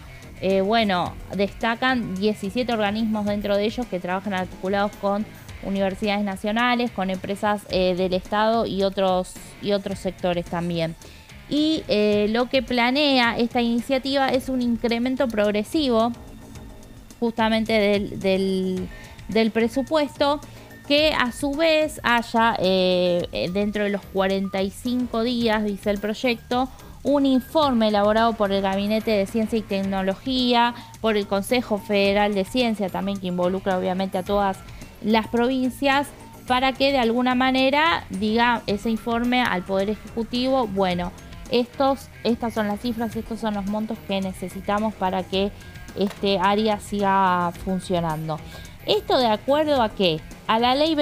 destacan 17 organismos dentro de ellos que trabajan articulados con universidades nacionales, con empresas del Estado y otros sectores también. Y lo que planea esta iniciativa es un incremento progresivo justamente del presupuesto, que a su vez haya dentro de los 45 días, dice el proyecto, un informe elaborado por el Gabinete de Ciencia y Tecnología, por el Consejo Federal de Ciencia también, que involucra obviamente a todas las provincias, para que de alguna manera diga ese informe al Poder Ejecutivo, estas son las cifras, estos son los montos que necesitamos para que este área siga funcionando. Esto de acuerdo a ¿qué? A la ley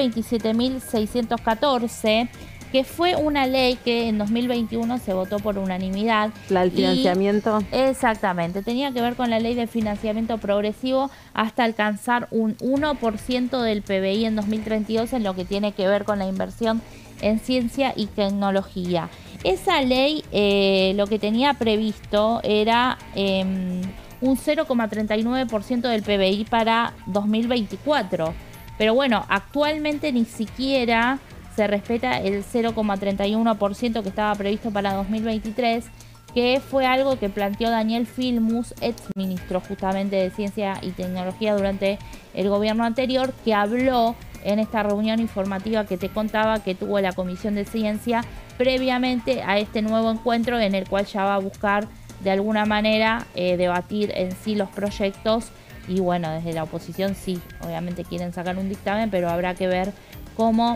27.614, que fue una ley que en 2021 se votó por unanimidad. La del financiamiento. Exactamente, tenía que ver con la ley de financiamiento progresivo hasta alcanzar un 1% del PBI en 2032 en lo que tiene que ver con la inversión en ciencia y tecnología. Esa ley lo que tenía previsto era un 0,39% del PBI para 2024. Pero bueno, actualmente ni siquiera se respeta el 0,31% que estaba previsto para 2023, que fue algo que planteó Daniel Filmus, ex ministro justamente de Ciencia y Tecnología durante el gobierno anterior, que habló en esta reunión informativa que te contaba que tuvo la Comisión de Ciencia previamente a este nuevo encuentro, en el cual ya va a buscar de alguna manera debatir en sí los proyectos. Y bueno, desde la oposición sí, obviamente quieren sacar un dictamen, pero habrá que ver cómo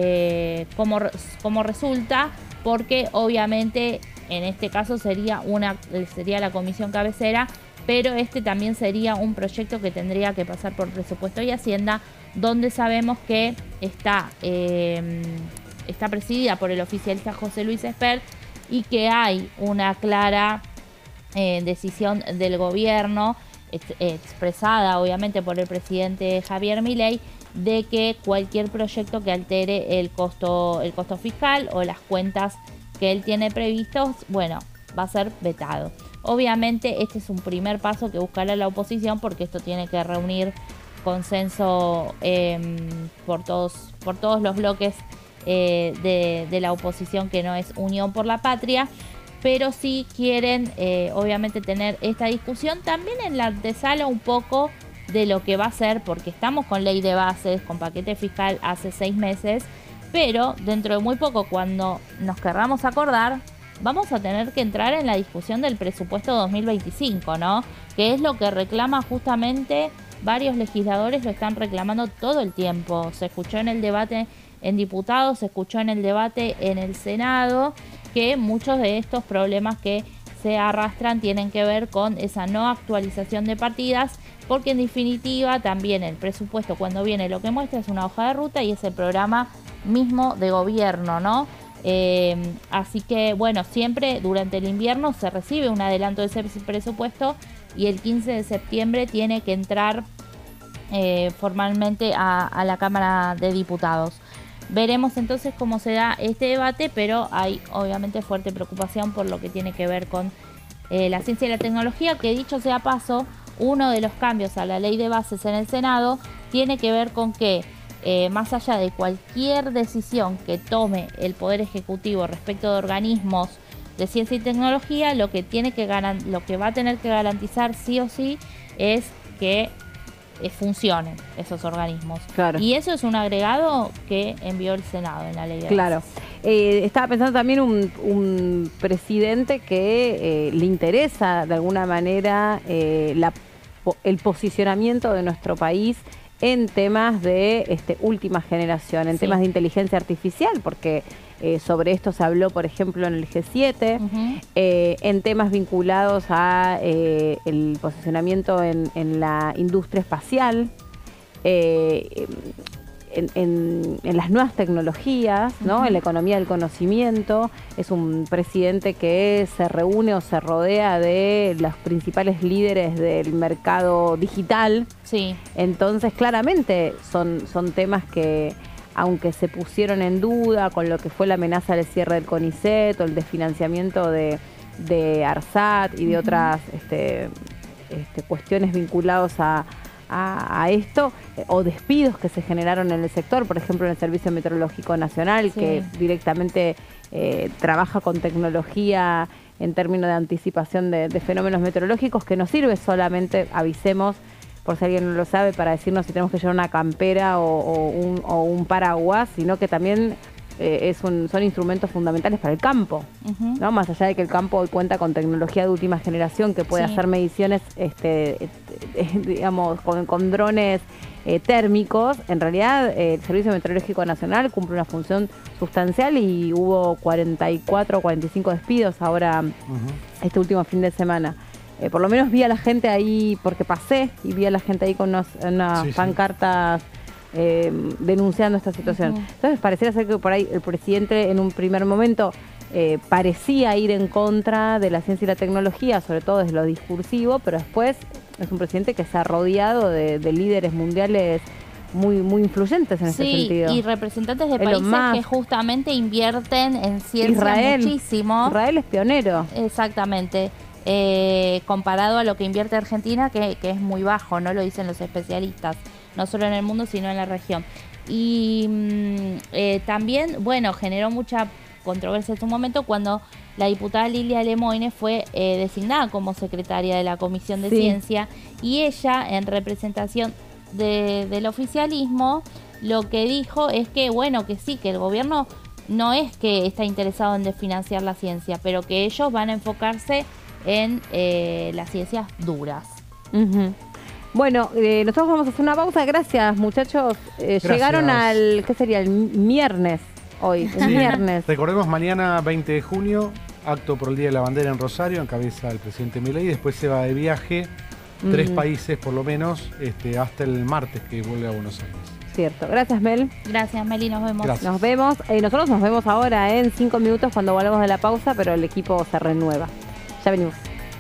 resulta, porque obviamente en este caso sería la comisión cabecera, pero este también sería un proyecto que tendría que pasar por presupuesto y Hacienda, donde sabemos que está presidida por el oficialista José Luis Espert y que hay una clara decisión del gobierno expresada obviamente por el presidente Javier Milei, de que cualquier proyecto que altere el costo fiscal o las cuentas que él tiene previstos, bueno, va a ser vetado. Obviamente este es un primer paso que buscará la oposición, porque esto tiene que reunir consenso por todos los bloques de la oposición, que no es Unión por la Patria, pero sí quieren obviamente tener esta discusión también en la antesala un poco de lo que va a ser, porque estamos con ley de bases, con paquete fiscal hace 6 meses, pero dentro de muy poco, cuando nos querramos acordar, vamos a tener que entrar en la discusión del presupuesto 2025, ¿no? Que es lo que reclama justamente varios legisladores, lo están reclamando todo el tiempo. Se escuchó en el debate en diputados, se escuchó en el debate en el Senado, que muchos de estos problemas que se arrastran tienen que ver con esa no actualización de partidas, porque en definitiva también el presupuesto, cuando viene, lo que muestra es una hoja de ruta y es el programa mismo de gobierno, ¿no? Así que bueno, siempre durante el invierno se recibe un adelanto de ese presupuesto y el 15 de septiembre tiene que entrar formalmente a la Cámara de Diputados. Veremos entonces cómo se da este debate, pero hay obviamente fuerte preocupación por lo que tiene que ver con la ciencia y la tecnología, que dicho sea paso, uno de los cambios a la ley de bases en el Senado tiene que ver con que más allá de cualquier decisión que tome el Poder Ejecutivo respecto de organismos de ciencia y tecnología, lo que va a tener que garantizar sí o sí es que funcionen esos organismos. Claro. Y eso es un agregado que envió el Senado en la ley de bases. Claro. Estaba pensando también un presidente que le interesa de alguna manera el posicionamiento de nuestro país en temas de última generación, en temas de inteligencia artificial, porque sobre esto se habló, por ejemplo, en el G7, en temas vinculados a el posicionamiento en la industria espacial, en las nuevas tecnologías, ¿no? En la economía del conocimiento. Es un presidente que se reúne o se rodea de los principales líderes del mercado digital. Sí. Entonces, claramente son temas que, aunque se pusieron en duda con lo que fue la amenaza del cierre del CONICET o el desfinanciamiento de ARSAT y de otras cuestiones vinculadas a esto, o despidos que se generaron en el sector, por ejemplo en el Servicio Meteorológico Nacional, que directamente trabaja con tecnología en términos de anticipación de fenómenos meteorológicos, que no sirve solamente, avisemos, por si alguien no lo sabe, para decirnos si tenemos que llevar una campera o un paraguas, sino que también son instrumentos fundamentales para el campo, ¿no? Más allá de que el campo hoy cuenta con tecnología de última generación que puede hacer mediciones digamos, con drones térmicos, en realidad el Servicio Meteorológico Nacional cumple una función sustancial y hubo 44 o 45 despidos ahora este último fin de semana. Por lo menos vi a la gente ahí, porque pasé y vi a la gente ahí con unas pancartas denunciando esta situación. Entonces pareciera ser que por ahí el presidente en un primer momento parecía ir en contra de la ciencia y la tecnología, sobre todo desde lo discursivo, pero después es un presidente que se ha rodeado de líderes mundiales muy influyentes en ese sentido. Y representantes de Elon países Musk. que justamente invierten en ciencia muchísimo. Israel es pionero. Exactamente. Comparado a lo que invierte Argentina, que es muy bajo, ¿no? Lo dicen los especialistas, no solo en el mundo, sino en la región. Y también, bueno, generó mucha controversia en su momento cuando la diputada Lilia Lemoine fue designada como secretaria de la Comisión de Ciencia, y ella, en representación del oficialismo, lo que dijo es que, bueno, que sí, que el gobierno no es que está interesado en desfinanciar la ciencia, pero que ellos van a enfocarse en las ciencias duras. Uh-huh. Bueno, nosotros vamos a hacer una pausa. Gracias, muchachos. Llegaron al, ¿qué sería? El viernes hoy, el viernes. Recordemos, mañana 20 de junio, acto por el Día de la Bandera en Rosario, en cabeza del presidente Milei. Después se va de viaje 3 países por lo menos, hasta el martes que vuelve a Buenos Aires. Cierto. Gracias, Mel. Gracias, Meli, nos vemos. Gracias. Nos vemos. Nosotros nos vemos ahora en 5 minutos cuando volvamos de la pausa, pero el equipo se renueva. Ya venimos.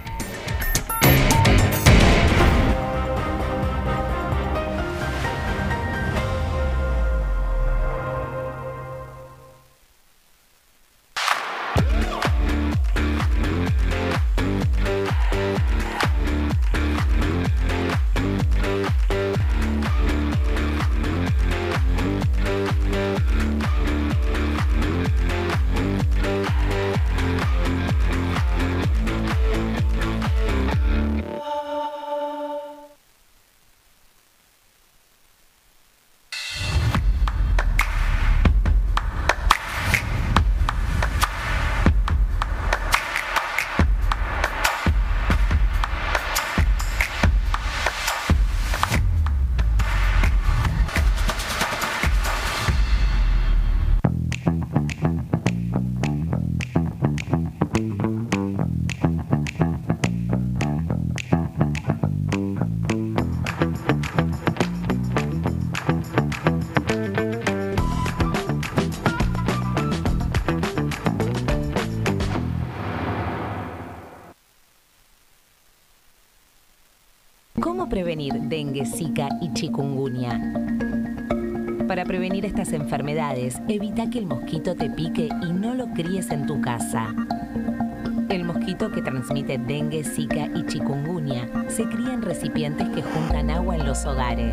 ¿Cómo prevenir dengue, zika y chikungunya? Para prevenir estas enfermedades, evita que el mosquito te pique y no lo críes en tu casa. El mosquito que transmite dengue, zika y chikungunya se cría en recipientes que juntan agua en los hogares.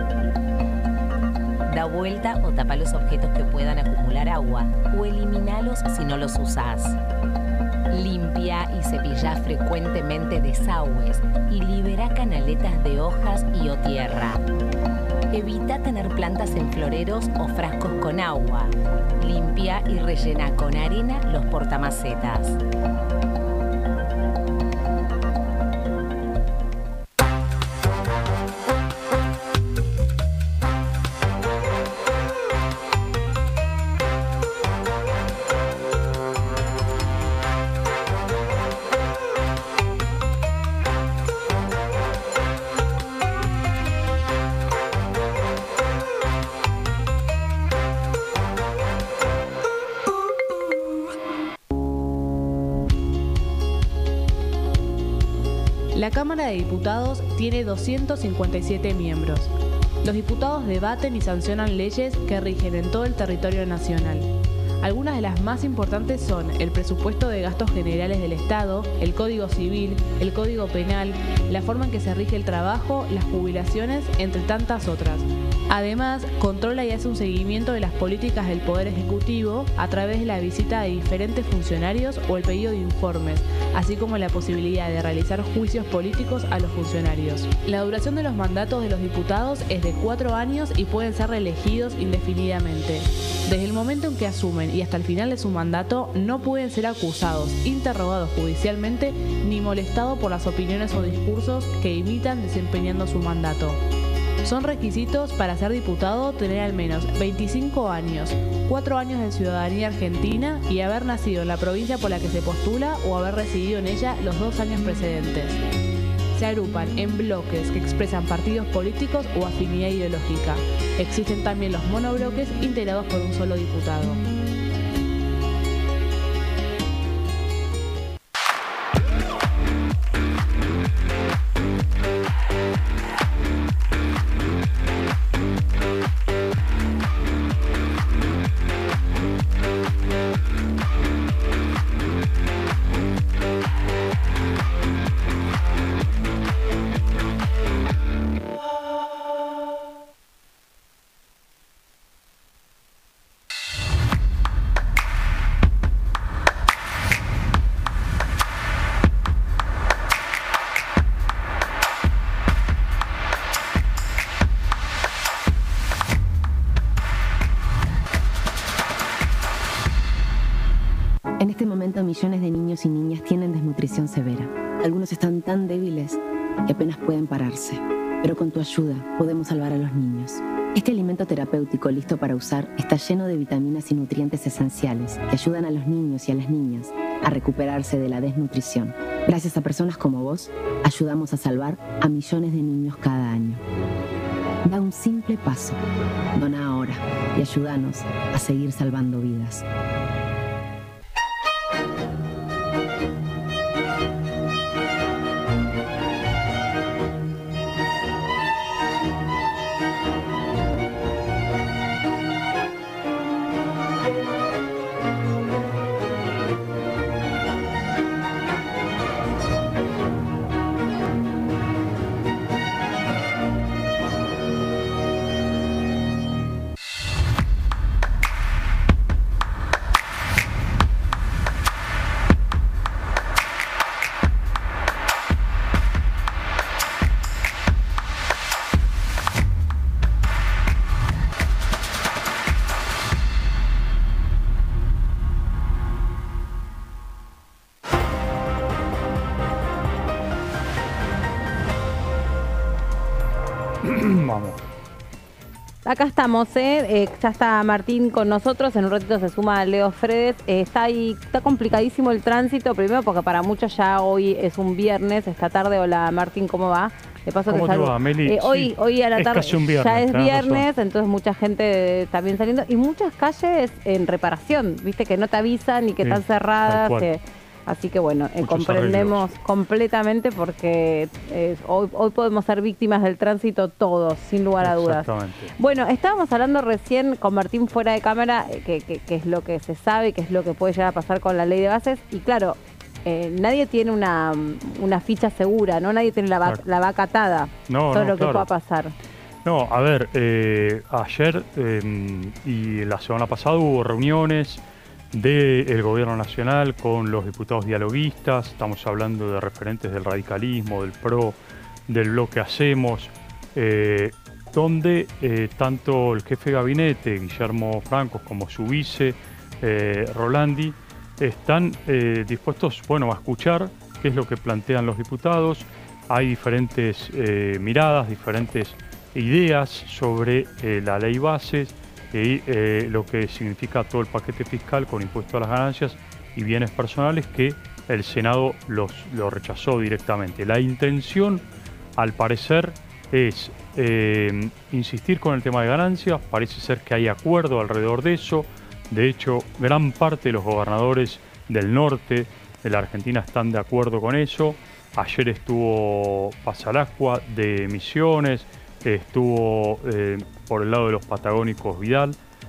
Da vuelta o tapa los objetos que puedan acumular agua o eliminalos si no los usás. Limpia y cepilla frecuentemente desagües y libera canaletas de hojas y o tierra. Evita tener plantas en floreros o frascos con agua. Limpia y rellena con arena los portamacetas. La Cámara de Diputados tiene 257 miembros. Los diputados debaten y sancionan leyes que rigen en todo el territorio nacional. Algunas de las más importantes son el presupuesto de gastos generales del Estado, el Código Civil, el Código Penal, la forma en que se rige el trabajo, las jubilaciones, entre tantas otras. Además, controla y hace un seguimiento de las políticas del Poder Ejecutivo a través de la visita de diferentes funcionarios o el pedido de informes, así como la posibilidad de realizar juicios políticos a los funcionarios. La duración de los mandatos de los diputados es de 4 años y pueden ser reelegidos indefinidamente. Desde el momento en que asumen y hasta el final de su mandato, no pueden ser acusados, interrogados judicialmente, ni molestados por las opiniones o discursos que imitan desempeñando su mandato. Son requisitos para ser diputado tener al menos 25 años, 4 años de ciudadanía argentina y haber nacido en la provincia por la que se postula o haber residido en ella los 2 años precedentes. Se agrupan en bloques que expresan partidos políticos o afinidad ideológica. Existen también los monobloques integrados por un solo diputado. En este momento millones de niños y niñas tienen desnutrición severa. Algunos están tan débiles que apenas pueden pararse. Pero con tu ayuda podemos salvar a los niños. Este alimento terapéutico listo para usar está lleno de vitaminas y nutrientes esenciales que ayudan a los niños y a las niñas a recuperarse de la desnutrición. Gracias a personas como vos, ayudamos a salvar a millones de niños cada año. Da un simple paso. Dona ahora y ayúdanos a seguir salvando vidas. Vamos. Acá estamos, ya está Martín con nosotros, en un ratito se suma Leo Fredes. Está complicadísimo el tránsito, primero porque para muchos ya hoy es un viernes, esta tarde. Hola Martín, ¿cómo va? De paso ¿Cómo te va, Meli? Hoy a la tarde casi un viernes, ya es viernes, entonces mucha gente también saliendo y muchas calles en reparación, viste que no te avisan ni que están cerradas. Así que bueno, comprendemos completamente porque hoy podemos ser víctimas del tránsito todos, sin lugar a dudas. Bueno, estábamos hablando recién con Martín fuera de cámara, que es lo que se sabe, que es lo que puede llegar a pasar con la ley de bases. Y claro, nadie tiene una ficha segura, ¿no? Nadie tiene la vaca atada. Todo lo que pueda pasar. No, a ver, ayer y la semana pasada hubo reuniones del Gobierno Nacional con los diputados dialoguistas. Estamos hablando de referentes del radicalismo, del PRO, del bloque Hacemos, donde tanto el jefe de gabinete, Guillermo Francos, como su vice, Rolandi, están dispuestos, a escuchar qué es lo que plantean los diputados. Hay diferentes miradas, diferentes ideas sobre la ley bases y lo que significa todo el paquete fiscal con impuesto a las ganancias y bienes personales, que el Senado lo rechazó directamente. La intención, al parecer, es insistir con el tema de ganancias. Parece ser que hay acuerdo alrededor de eso. De hecho, gran parte de los gobernadores del norte de la Argentina están de acuerdo con eso. Ayer estuvo Pasalacqua de Misiones, estuvo por el lado de los patagónicos Vidal.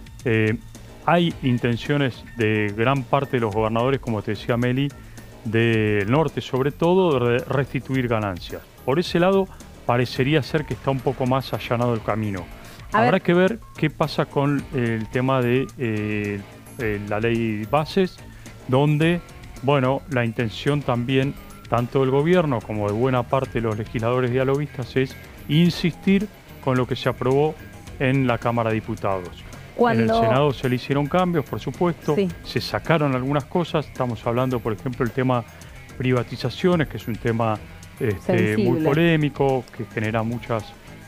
Hay intenciones de gran parte de los gobernadores, como te decía Meli, del norte sobre todo, de restituir ganancias. Por ese lado parecería ser que está un poco más allanado el camino. Habrá que ver qué pasa con el tema de la ley bases, donde, la intención también, tanto del gobierno como de buena parte de los legisladores dialoguistas, es insistir con lo que se aprobó en la Cámara de Diputados. En el Senado se le hicieron cambios, por supuesto, se sacaron algunas cosas. Estamos hablando, por ejemplo, el tema privatizaciones, que es un tema muy polémico, que genera muchos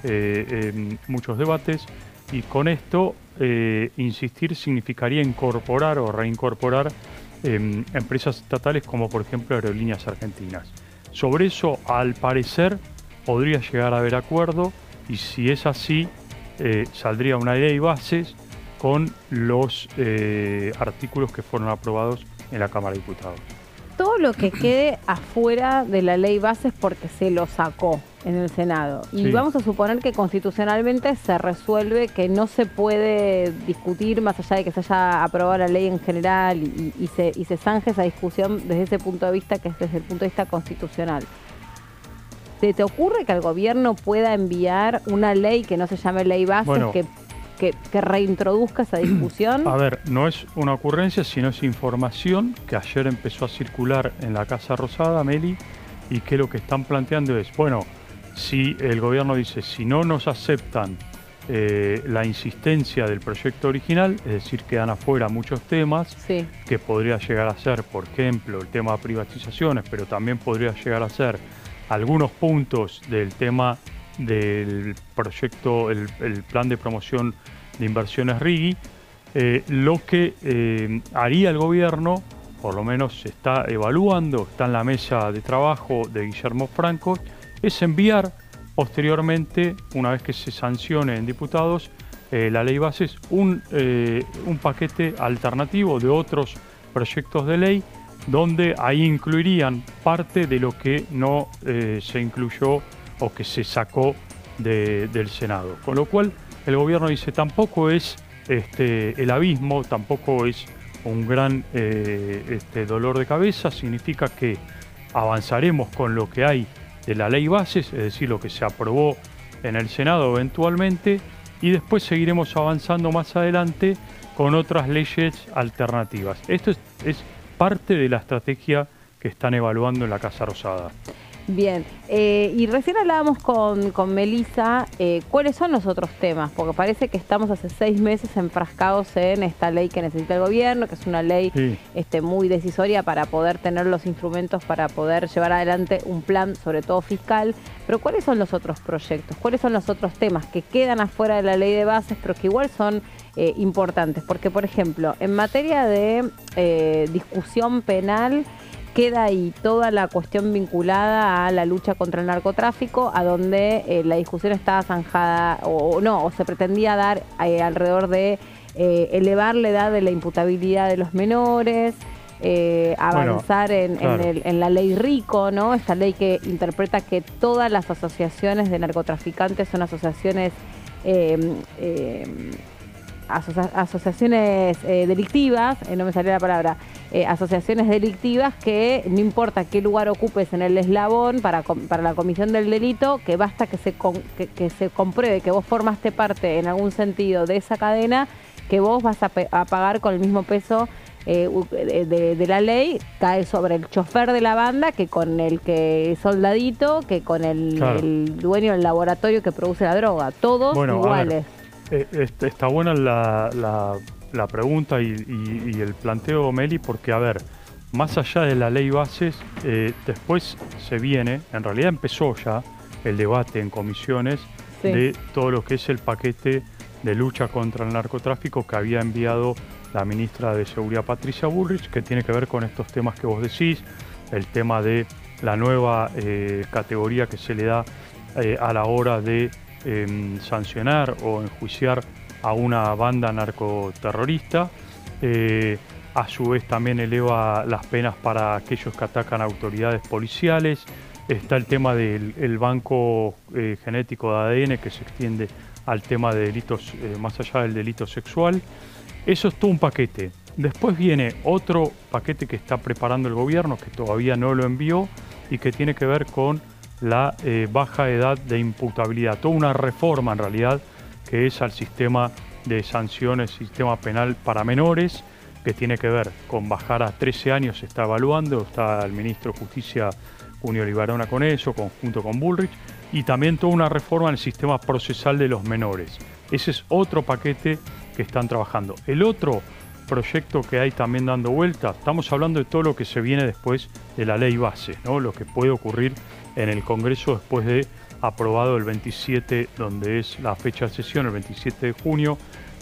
debates, y con esto insistir significaría incorporar o reincorporar empresas estatales como por ejemplo Aerolíneas Argentinas. Sobre eso, al parecer, podría llegar a haber acuerdo, y si es así, saldría una ley bases con los artículos que fueron aprobados en la Cámara de Diputados. Todo lo que quede afuera de la ley bases porque se lo sacó en el Senado. Y vamos a suponer que constitucionalmente se resuelve que no se puede discutir más allá de que se haya aprobado la ley en general y se zanje esa discusión desde ese punto de vista, que es desde el punto de vista constitucional. ¿Te ocurre que el gobierno pueda enviar una ley que no se llame ley bases, que reintroduzca esa discusión? A ver, no es una ocurrencia, sino es información que ayer empezó a circular en la Casa Rosada, Meli, y que lo que están planteando es, si el gobierno dice, si no nos aceptan la insistencia del proyecto original, es decir, quedan afuera muchos temas Sí. que podría llegar a ser, por ejemplo, el tema de privatizaciones, pero también podría llegar a ser algunos puntos del tema del proyecto, el plan de promoción de inversiones RIGI. Lo que haría el gobierno, por lo menos se está evaluando, está en la mesa de trabajo de Guillermo Franco, es enviar posteriormente, una vez que se sancione en diputados la ley bases, un paquete alternativo de otros proyectos de ley, donde ahí incluirían parte de lo que no se incluyó o que se sacó del Senado. Con lo cual el gobierno dice, tampoco es el abismo, tampoco es un gran dolor de cabeza, significa que avanzaremos con lo que hay de la ley bases, es decir, lo que se aprobó en el Senado eventualmente, y después seguiremos avanzando más adelante con otras leyes alternativas. Esto es parte de la estrategia que están evaluando en la Casa Rosada. Bien, y recién hablábamos con Melissa, ¿cuáles son los otros temas? Porque parece que estamos hace 6 meses enfrascados en esta ley que necesita el gobierno, que es una ley muy decisoria para poder tener los instrumentos para poder llevar adelante un plan, sobre todo fiscal. Pero ¿cuáles son los otros proyectos? ¿Cuáles son los otros temas que quedan afuera de la ley de bases, pero que igual son importantes? Porque, por ejemplo, en materia de discusión penal, queda ahí toda la cuestión vinculada a la lucha contra el narcotráfico, a donde la discusión estaba zanjada o se pretendía dar alrededor de elevar la edad de la imputabilidad de los menores, avanzar en la ley RICO, ¿no? Esta ley que interpreta que todas las asociaciones de narcotraficantes son asociaciones delictivas, no me salió la palabra, asociaciones delictivas que no importa qué lugar ocupes en el eslabón para la comisión del delito, que basta que se compruebe que vos formaste parte en algún sentido de esa cadena, que vos vas a pagar con el mismo peso de la ley, cae sobre el chofer de la banda que con el que soldadito, que con el dueño del laboratorio que produce la droga, todos iguales. Está buena la pregunta y el planteo, Meli, porque, a ver, más allá de la ley bases, después se viene, en realidad empezó ya el debate en comisiones de todo lo que es el paquete de lucha contra el narcotráfico que había enviado la ministra de Seguridad, Patricia Bullrich, que tiene que ver con estos temas que vos decís, el tema de la nueva categoría que se le da a la hora de sancionar o enjuiciar a una banda narcoterrorista. A su vez también eleva las penas para aquellos que atacan a autoridades policiales. Está el tema del banco genético de ADN que se extiende al tema de delitos, más allá del delito sexual. Eso es todo un paquete. Después viene otro paquete que está preparando el gobierno, que todavía no lo envió, y que tiene que ver con la baja edad de imputabilidad. Toda una reforma en realidad que es al sistema de sanciones, sistema penal para menores, que tiene que ver con bajar a 13 años, se está evaluando, está el ministro de Justicia Cunio Libarona con eso, conjunto con Bullrich, y también toda una reforma en el sistema procesal de los menores. Ese es otro paquete que están trabajando. El otro proyecto que hay también dando vuelta, estamos hablando de todo lo que se viene después de la ley base, ¿no? Lo que puede ocurrir en el Congreso después de aprobado el 27, donde es la fecha de sesión, el 27 de junio,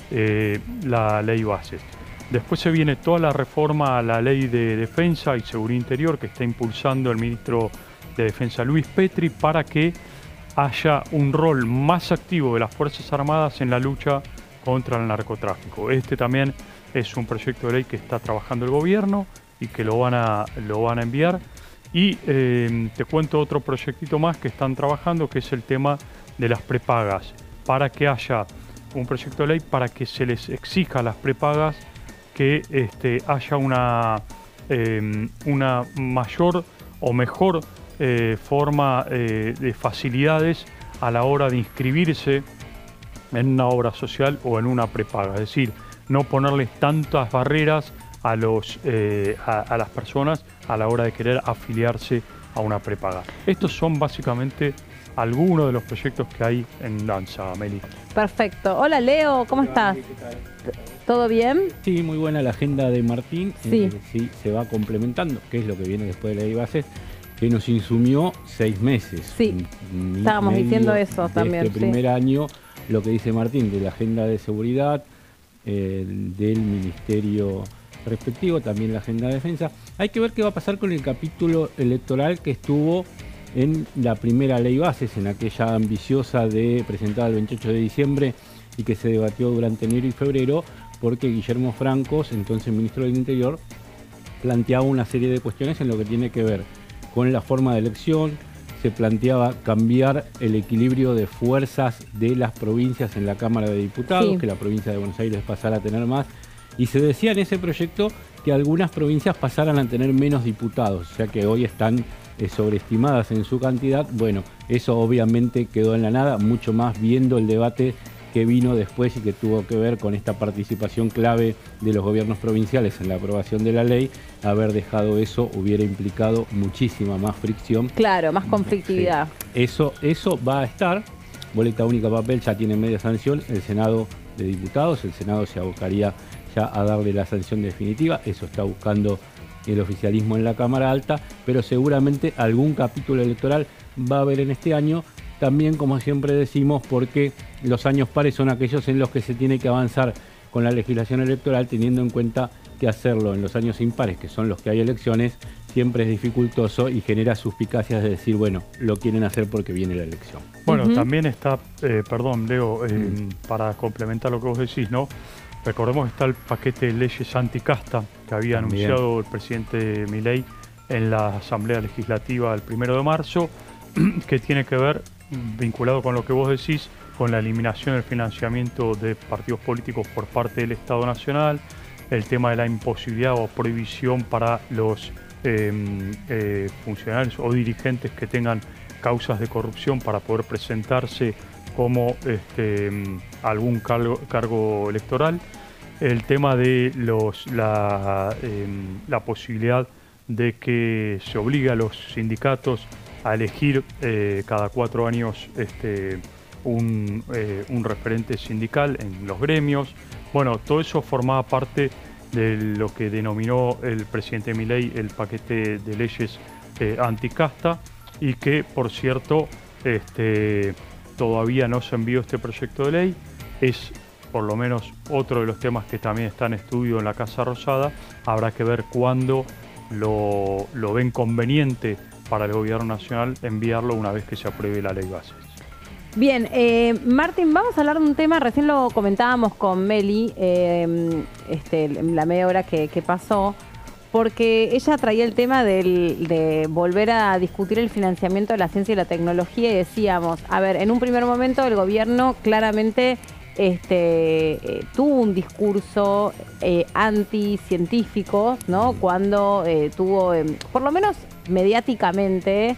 la ley base. Después se viene toda la reforma a la ley de defensa y seguridad interior que está impulsando el ministro de Defensa Luis Petri para que haya un rol más activo de las Fuerzas Armadas en la lucha contra el narcotráfico. Este también es un proyecto de ley que está trabajando el gobierno y que lo van a enviar. Y te cuento otro proyectito más que están trabajando, que es el tema de las prepagas, para que haya un proyecto de ley para que se les exija a las prepagas que haya una mayor o mejor forma de facilidades a la hora de inscribirse en una obra social o en una prepaga. Es decir, no ponerles tantas barreras a las personas a la hora de querer afiliarse a una prepaga. Estos son básicamente algunos de los proyectos que hay en danza, Meli. Perfecto. Hola Leo, ¿cómo estás? ¿Todo bien? Sí, muy buena la agenda de Martín. Sí. Sí, se va complementando, que es lo que viene después de la ley de bases, que nos insumió 6 meses. Sí, estábamos diciendo eso también. Este primer año, lo que dice Martín, de la agenda de seguridad, del ministerio respectivo, también la agenda de defensa. Hay que ver qué va a pasar con el capítulo electoral que estuvo en la primera ley bases, en aquella ambiciosa presentada el 28 de diciembre y que se debatió durante enero y febrero, porque Guillermo Francos, entonces ministro del Interior, planteaba una serie de cuestiones en lo que tiene que ver con la forma de elección. Se planteaba cambiar el equilibrio de fuerzas de las provincias en la Cámara de Diputados, Sí. que la provincia de Buenos Aires pasara a tener más, y se decía en ese proyecto que algunas provincias pasaran a tener menos diputados, o sea que hoy están sobreestimadas en su cantidad. Bueno, eso obviamente quedó en la nada, mucho más viendo el debate que vino después y que tuvo que ver con esta participación clave de los gobiernos provinciales en la aprobación de la ley. Haber dejado eso hubiera implicado muchísima más fricción. Claro, más conflictividad. Sí. Eso va a estar. Boleta única papel ya tiene media sanción. El Senado de Diputados, el Senado se abocaría ya a darle la sanción definitiva. Eso está buscando el oficialismo en la Cámara Alta, pero seguramente algún capítulo electoral va a haber en este año. También, como siempre decimos, porque los años pares son aquellos en los que se tiene que avanzar con la legislación electoral, teniendo en cuenta que hacerlo en los años impares, que son los que hay elecciones, siempre es dificultoso y genera suspicacias de decir, bueno, lo quieren hacer porque viene la elección. Bueno, también está, perdón, Leo, para complementar lo que vos decís, ¿no? Recordemos que está el paquete de leyes anticasta que había También anunciado el presidente Milei en la Asamblea Legislativa el 1 de marzo, que tiene que ver, vinculado con lo que vos decís, con la eliminación del financiamiento de partidos políticos por parte del Estado Nacional, el tema de la imposibilidad o prohibición para los funcionarios o dirigentes que tengan causas de corrupción para poder presentarse como algún cargo electoral, el tema de la posibilidad de que se obligue a los sindicatos a elegir cada 4 años un referente sindical en los gremios. Bueno, todo eso formaba parte de lo que denominó el presidente Milei el paquete de leyes anticasta, y que, por cierto, todavía no se envió este proyecto de ley. Es por lo menos otro de los temas que también está en estudio en la Casa Rosada. Habrá que ver cuándo lo ven conveniente para el gobierno nacional enviarlo una vez que se apruebe la ley bases. Bien, Martín, vamos a hablar de un tema, recién lo comentábamos con Meli, la media hora que pasó, porque ella traía el tema de volver a discutir el financiamiento de la ciencia y la tecnología, y decíamos, a ver, en un primer momento el gobierno claramente tuvo un discurso anticientífico, ¿no? Cuando tuvo, por lo menos mediáticamente,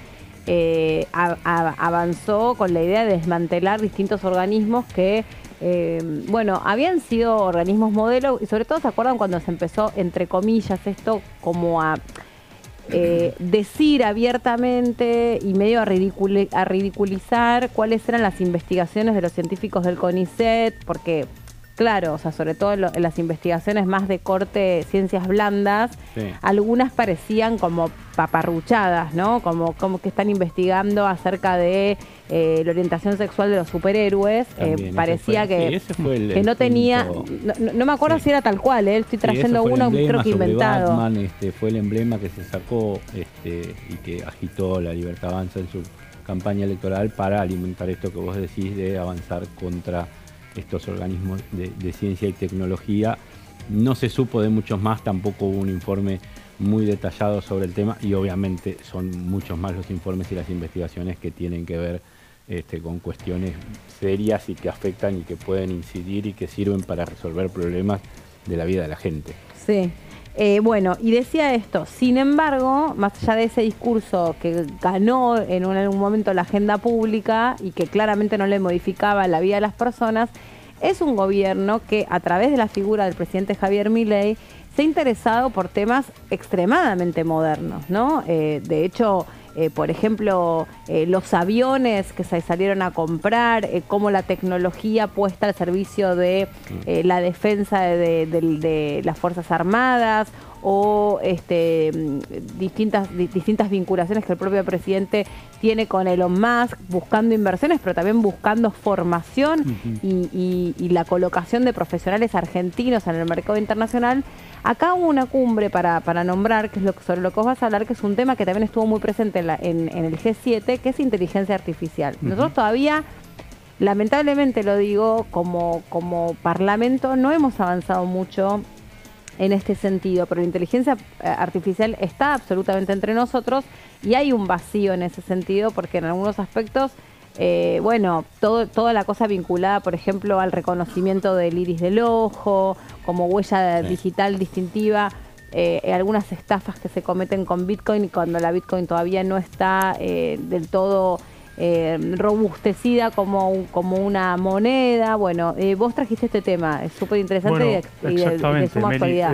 avanzó con la idea de desmantelar distintos organismos que, habían sido organismos modelo, y sobre todo se acuerdan cuando se empezó, entre comillas, esto como a decir abiertamente y medio a ridiculizar cuáles eran las investigaciones de los científicos del CONICET, porque claro, o sea, sobre todo en las investigaciones más de corte ciencias blandas, sí, algunas parecían como paparruchadas, ¿no? Como que están investigando acerca de la orientación sexual de los superhéroes. Parecía que no tenía... No me acuerdo si era tal cual, estoy trayendo uno creo que inventado. Batman, fue el emblema que se sacó y que agitó la Libertad Avanza en su campaña electoral para alimentar esto que vos decís de avanzar contra estos organismos de ciencia y tecnología. No se supo de muchos más, tampoco hubo un informe muy detallado sobre el tema, y obviamente son muchos más los informes y las investigaciones que tienen que ver con cuestiones serias y que afectan y que pueden incidir y que sirven para resolver problemas de la vida de la gente. Sí. Y decía esto, sin embargo, más allá de ese discurso que ganó en algún momento la agenda pública y que claramente no le modificaba la vida de las personas, es un gobierno que a través de la figura del presidente Javier Milei se ha interesado por temas extremadamente modernos, ¿no? De hecho, por ejemplo, los aviones que se salieron a comprar, cómo la tecnología puesta al servicio de la defensa de las Fuerzas Armadas, o distintas vinculaciones que el propio presidente tiene con Elon Musk, buscando inversiones, pero también buscando formación y la colocación de profesionales argentinos en el mercado internacional. Acá hubo una cumbre para nombrar, que es sobre lo que vos vas a hablar, que es un tema que también estuvo muy presente en el G7, que es inteligencia artificial. Nosotros todavía, lamentablemente lo digo, como Parlamento no hemos avanzado mucho en este sentido, pero la inteligencia artificial está absolutamente entre nosotros y hay un vacío en ese sentido, porque en algunos aspectos, toda la cosa vinculada, por ejemplo, al reconocimiento del iris del ojo, como huella digital distintiva, algunas estafas que se cometen con Bitcoin cuando la Bitcoin todavía no está del todo robustecida como una moneda. Bueno, vos trajiste este tema, es súper interesante y de suma actualidad.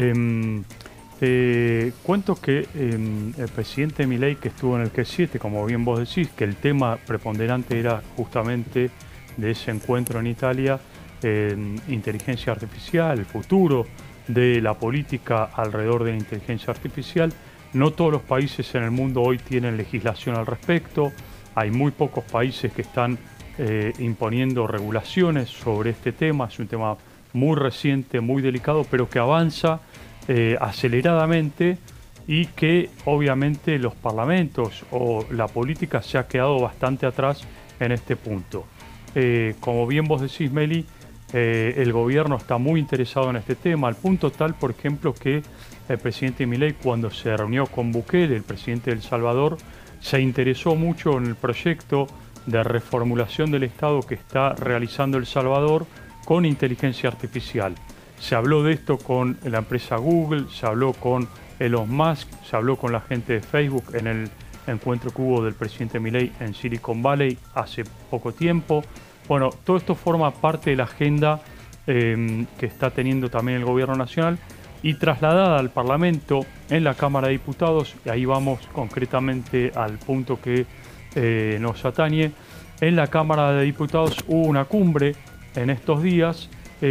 Te cuento que el presidente Milei, que estuvo en el G7, como bien vos decís, que el tema preponderante era justamente de ese encuentro en Italia, inteligencia artificial, el futuro de la política alrededor de la inteligencia artificial. No todos los países en el mundo hoy tienen legislación al respecto. Hay muy pocos países que están imponiendo regulaciones sobre este tema. Es un tema muy reciente, muy delicado, pero que avanza aceleradamente y que obviamente los parlamentos o la política se ha quedado bastante atrás en este punto. Como bien vos decís, Meli, el gobierno está muy interesado en este tema, al punto tal, por ejemplo, que el presidente Milei, cuando se reunió con Bukele, el presidente de El Salvador, se interesó mucho en el proyecto de reformulación del Estado que está realizando El Salvador con inteligencia artificial. Se habló de esto con la empresa Google, se habló con Elon Musk, se habló con la gente de Facebook en el encuentro que hubo del presidente Milei en Silicon Valley hace poco tiempo. Bueno, todo esto forma parte de la agenda que está teniendo también el gobierno nacional y trasladada al Parlamento en la Cámara de Diputados, y ahí vamos concretamente al punto que nos atañe. En la Cámara de Diputados hubo una cumbre en estos días,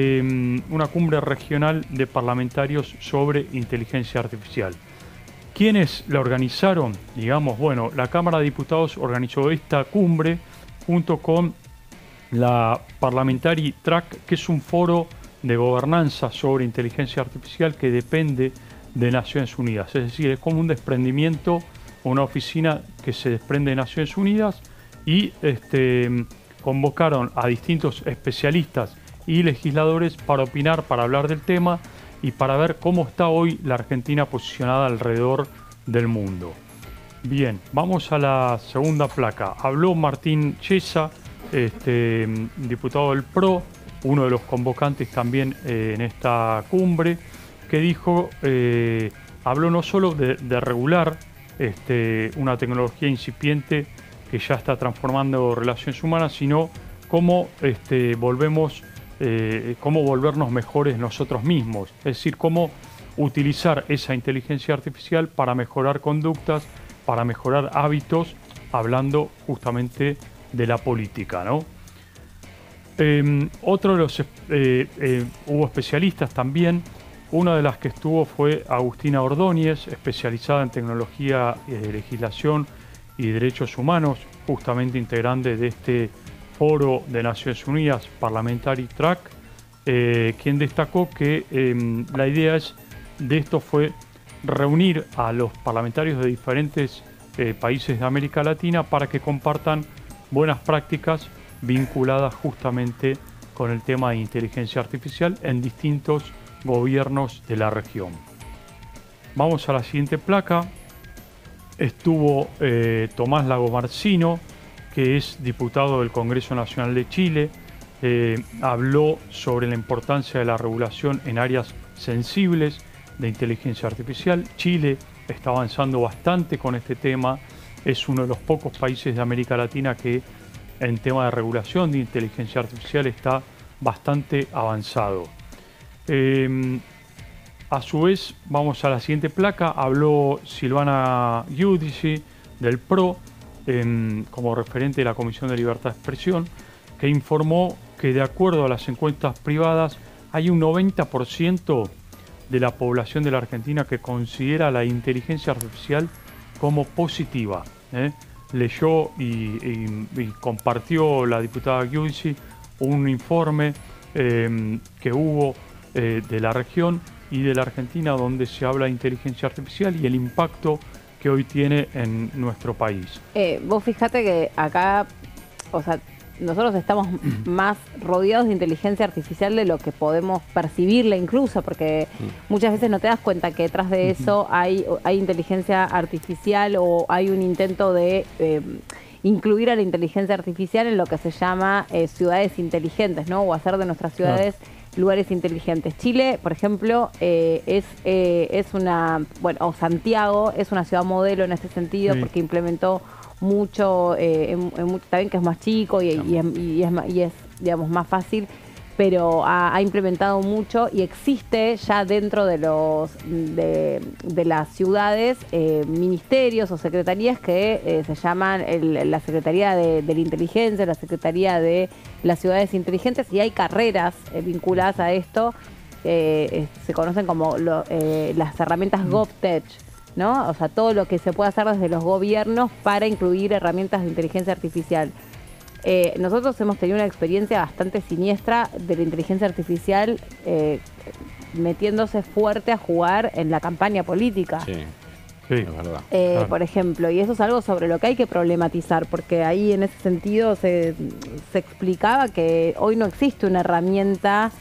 una cumbre regional de parlamentarios sobre inteligencia artificial. ¿Quiénes la organizaron? Digamos, bueno, la Cámara de Diputados organizó esta cumbre junto con la Parliamentary Track, que es un foro de gobernanza sobre inteligencia artificial que depende de Naciones Unidas. Es decir, es como un desprendimiento, una oficina que se desprende de Naciones Unidas, y convocaron a distintos especialistas y legisladores para opinar, para hablar del tema y para ver cómo está hoy la Argentina posicionada alrededor del mundo. Bien, vamos a la segunda placa. Habló Martín Chiesa, diputado del PRO, uno de los convocantes también en esta cumbre, que dijo, habló no solo de regular una tecnología incipiente que ya está transformando relaciones humanas, sino cómo cómo volvernos mejores nosotros mismos, es decir, cómo utilizar esa inteligencia artificial para mejorar conductas, para mejorar hábitos, hablando justamente de la política, ¿no? Otro de los hubo especialistas también. Una de las que estuvo fue Agustina Ordóñez, especializada en tecnología, legislación y derechos humanos, justamente integrante de este foro de Naciones Unidas, Parliamentary Track, quien destacó que la idea de esto fue reunir a los parlamentarios de diferentes países de América Latina para que compartan buenas prácticas vinculadas justamente con el tema de inteligencia artificial en distintos gobiernos de la región. Vamos a la siguiente placa. Estuvo Tomás Lagomarsino, que es diputado del Congreso Nacional de Chile. Habló sobre la importancia de la regulación en áreas sensibles de inteligencia artificial. Chile está avanzando bastante con este tema. Es uno de los pocos países de América Latina que en tema de regulación de inteligencia artificial está bastante avanzado. A su vez, vamos a la siguiente placa. Habló Silvana Giudici, del PRO, como referente de la Comisión de Libertad de Expresión, que informó que de acuerdo a las encuestas privadas hay un 90% de la población de la Argentina que considera la inteligencia artificial como positiva. Leyó y compartió la diputada Giudici un informe que hubo de la región y de la Argentina donde se habla de inteligencia artificial y el impacto que hoy tiene en nuestro país. Vos fijate que acá, o sea, nosotros estamos más rodeados de inteligencia artificial de lo que podemos percibirla incluso, porque muchas veces no te das cuenta que detrás de eso hay inteligencia artificial o hay un intento de incluir a la inteligencia artificial en lo que se llama ciudades inteligentes, ¿no? O hacer de nuestras ciudades lugares inteligentes. Chile, por ejemplo, es una, bueno, o Santiago es una ciudad modelo en este sentido porque implementó mucho, también que es más chico y es, digamos, más fácil, pero ha implementado mucho y existe ya dentro de de las ciudades ministerios o secretarías que se llaman la Secretaría de la Inteligencia, la Secretaría de las Ciudades Inteligentes, y hay carreras vinculadas a esto, se conocen como las herramientas GovTech, ¿no? O sea, todo lo que se puede hacer desde los gobiernos para incluir herramientas de inteligencia artificial. Nosotros hemos tenido una experiencia bastante siniestra de la inteligencia artificial metiéndose fuerte a jugar en la campaña política. Sí, es verdad. Por ejemplo, y eso es algo sobre lo que hay que problematizar, porque ahí en ese sentido se explicaba que hoy no existe una herramienta,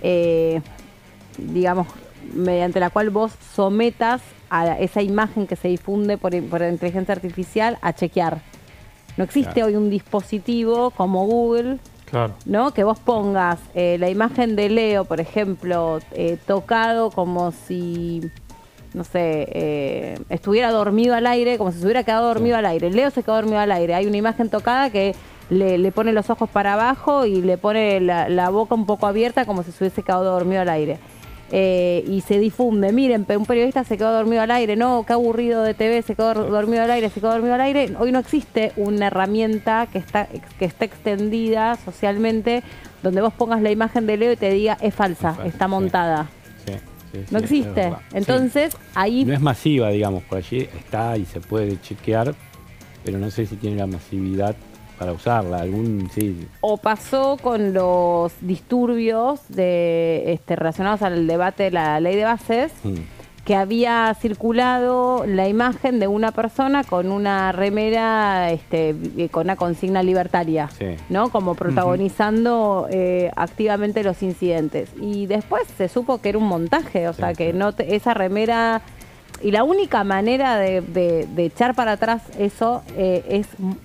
digamos, mediante la cual vos sometas a esa imagen que se difunde por la inteligencia artificial a chequear. No existe hoy un dispositivo como Google, ¿no? Que vos pongas la imagen de Leo, por ejemplo, tocado como si, no sé, estuviera dormido al aire, como si se hubiera quedado dormido al aire. Leo se quedó dormido al aire. Hay una imagen tocada que le pone los ojos para abajo y le pone la boca un poco abierta como si se hubiese quedado dormido al aire. Y se difunde, miren, un periodista se quedó dormido al aire, no, qué aburrido de TV, se quedó dormido al aire, se quedó dormido al aire. Hoy no existe una herramienta que esté extendida socialmente donde vos pongas la imagen de Leo y te diga es falsa, está montada. No existe. Entonces, ahí... No es masiva, digamos, por allí está y se puede chequear, pero no sé si tiene la masividad para usarla, O pasó con los disturbios relacionados al debate de la ley de bases, que había circulado la imagen de una persona con una remera con una consigna libertaria, ¿no? Como protagonizando activamente los incidentes. Y después se supo que era un montaje, o sea, que esa remera... Y la única manera de echar para atrás eso es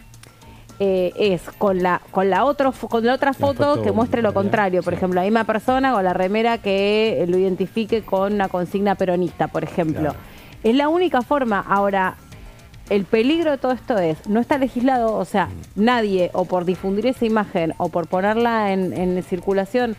con la otra foto que muestre lo contrario. Por ejemplo, la misma persona con la remera que lo identifique con una consigna peronista, por ejemplo. Es la única forma. Ahora, el peligro de todo esto no está legislado, o sea, nadie, o por difundir esa imagen o por ponerla en circulación,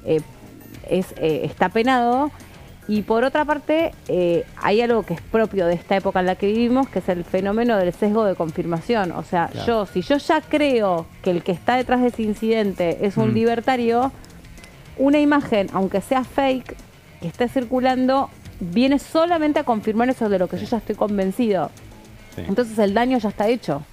está penado. Y por otra parte, hay algo que es propio de esta época en la que vivimos, que es el fenómeno del sesgo de confirmación. O sea, si yo ya creo que el que está detrás de ese incidente es un libertario, una imagen, aunque sea fake, que esté circulando, viene solamente a confirmar eso de lo que yo ya estoy convencido. Entonces el daño ya está hecho.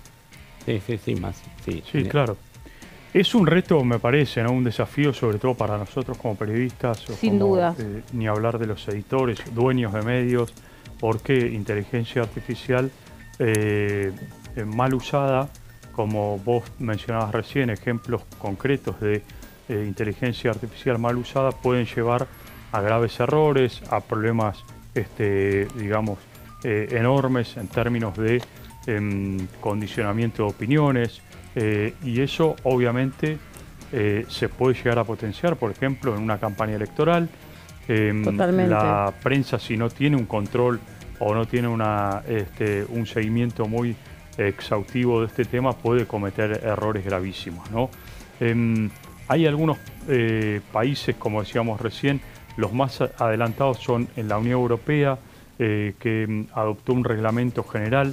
Sí, claro. Es un reto, me parece, ¿no? Un desafío, sobre todo para nosotros como periodistas. Sin duda. Ni hablar de los editores, dueños de medios, porque inteligencia artificial mal usada, como vos mencionabas recién, ejemplos concretos de inteligencia artificial mal usada pueden llevar a graves errores, a problemas, digamos, enormes en términos de condicionamiento de opiniones. Y eso obviamente se puede llegar a potenciar, por ejemplo, en una campaña electoral. Totalmente. La prensa, si no tiene un control o no tiene un seguimiento muy exhaustivo de este tema, puede cometer errores gravísimos, ¿no? Hay algunos países, como decíamos recién, los más adelantados son en la Unión Europea, que adoptó un reglamento general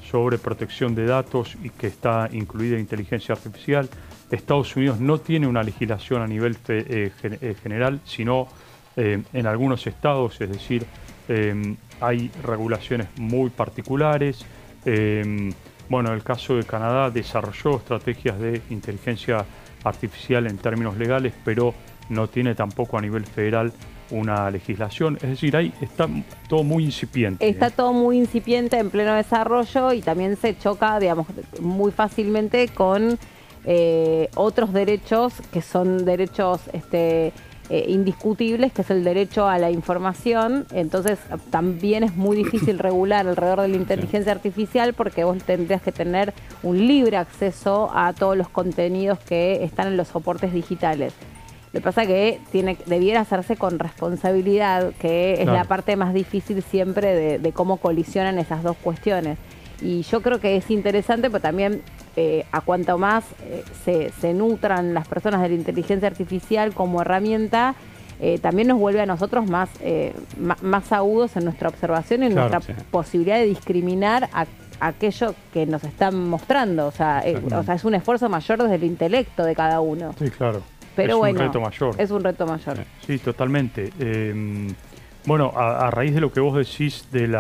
sobre protección de datos y que está incluida inteligencia artificial. Estados Unidos no tiene una legislación a nivel general, sino en algunos estados, es decir, hay regulaciones muy particulares. Bueno, en el caso de Canadá desarrolló estrategias de inteligencia artificial en términos legales, pero no tiene tampoco a nivel federal una legislación. Es decir, ahí está todo muy incipiente. Está todo muy incipiente, en pleno desarrollo, y también se choca, digamos, muy fácilmente con otros derechos que son derechos indiscutibles, que es el derecho a la información. Entonces también es muy difícil regular alrededor de la inteligencia artificial, porque vos tendrías que tener un libre acceso a todos los contenidos que están en los soportes digitales. Lo que pasa que debiera hacerse con responsabilidad, que es la parte más difícil siempre de cómo colisionan esas dos cuestiones. Y yo creo que es interesante, pero también a cuanto más se nutran las personas de la inteligencia artificial como herramienta, también nos vuelve a nosotros más agudos en nuestra observación y en nuestra posibilidad de discriminar a aquello que nos están mostrando. O sea, es un esfuerzo mayor desde el intelecto de cada uno. Sí, claro. Pero es bueno, un reto mayor. Es un reto mayor. Sí, totalmente. Bueno, a raíz de lo que vos decís del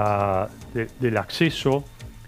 acceso,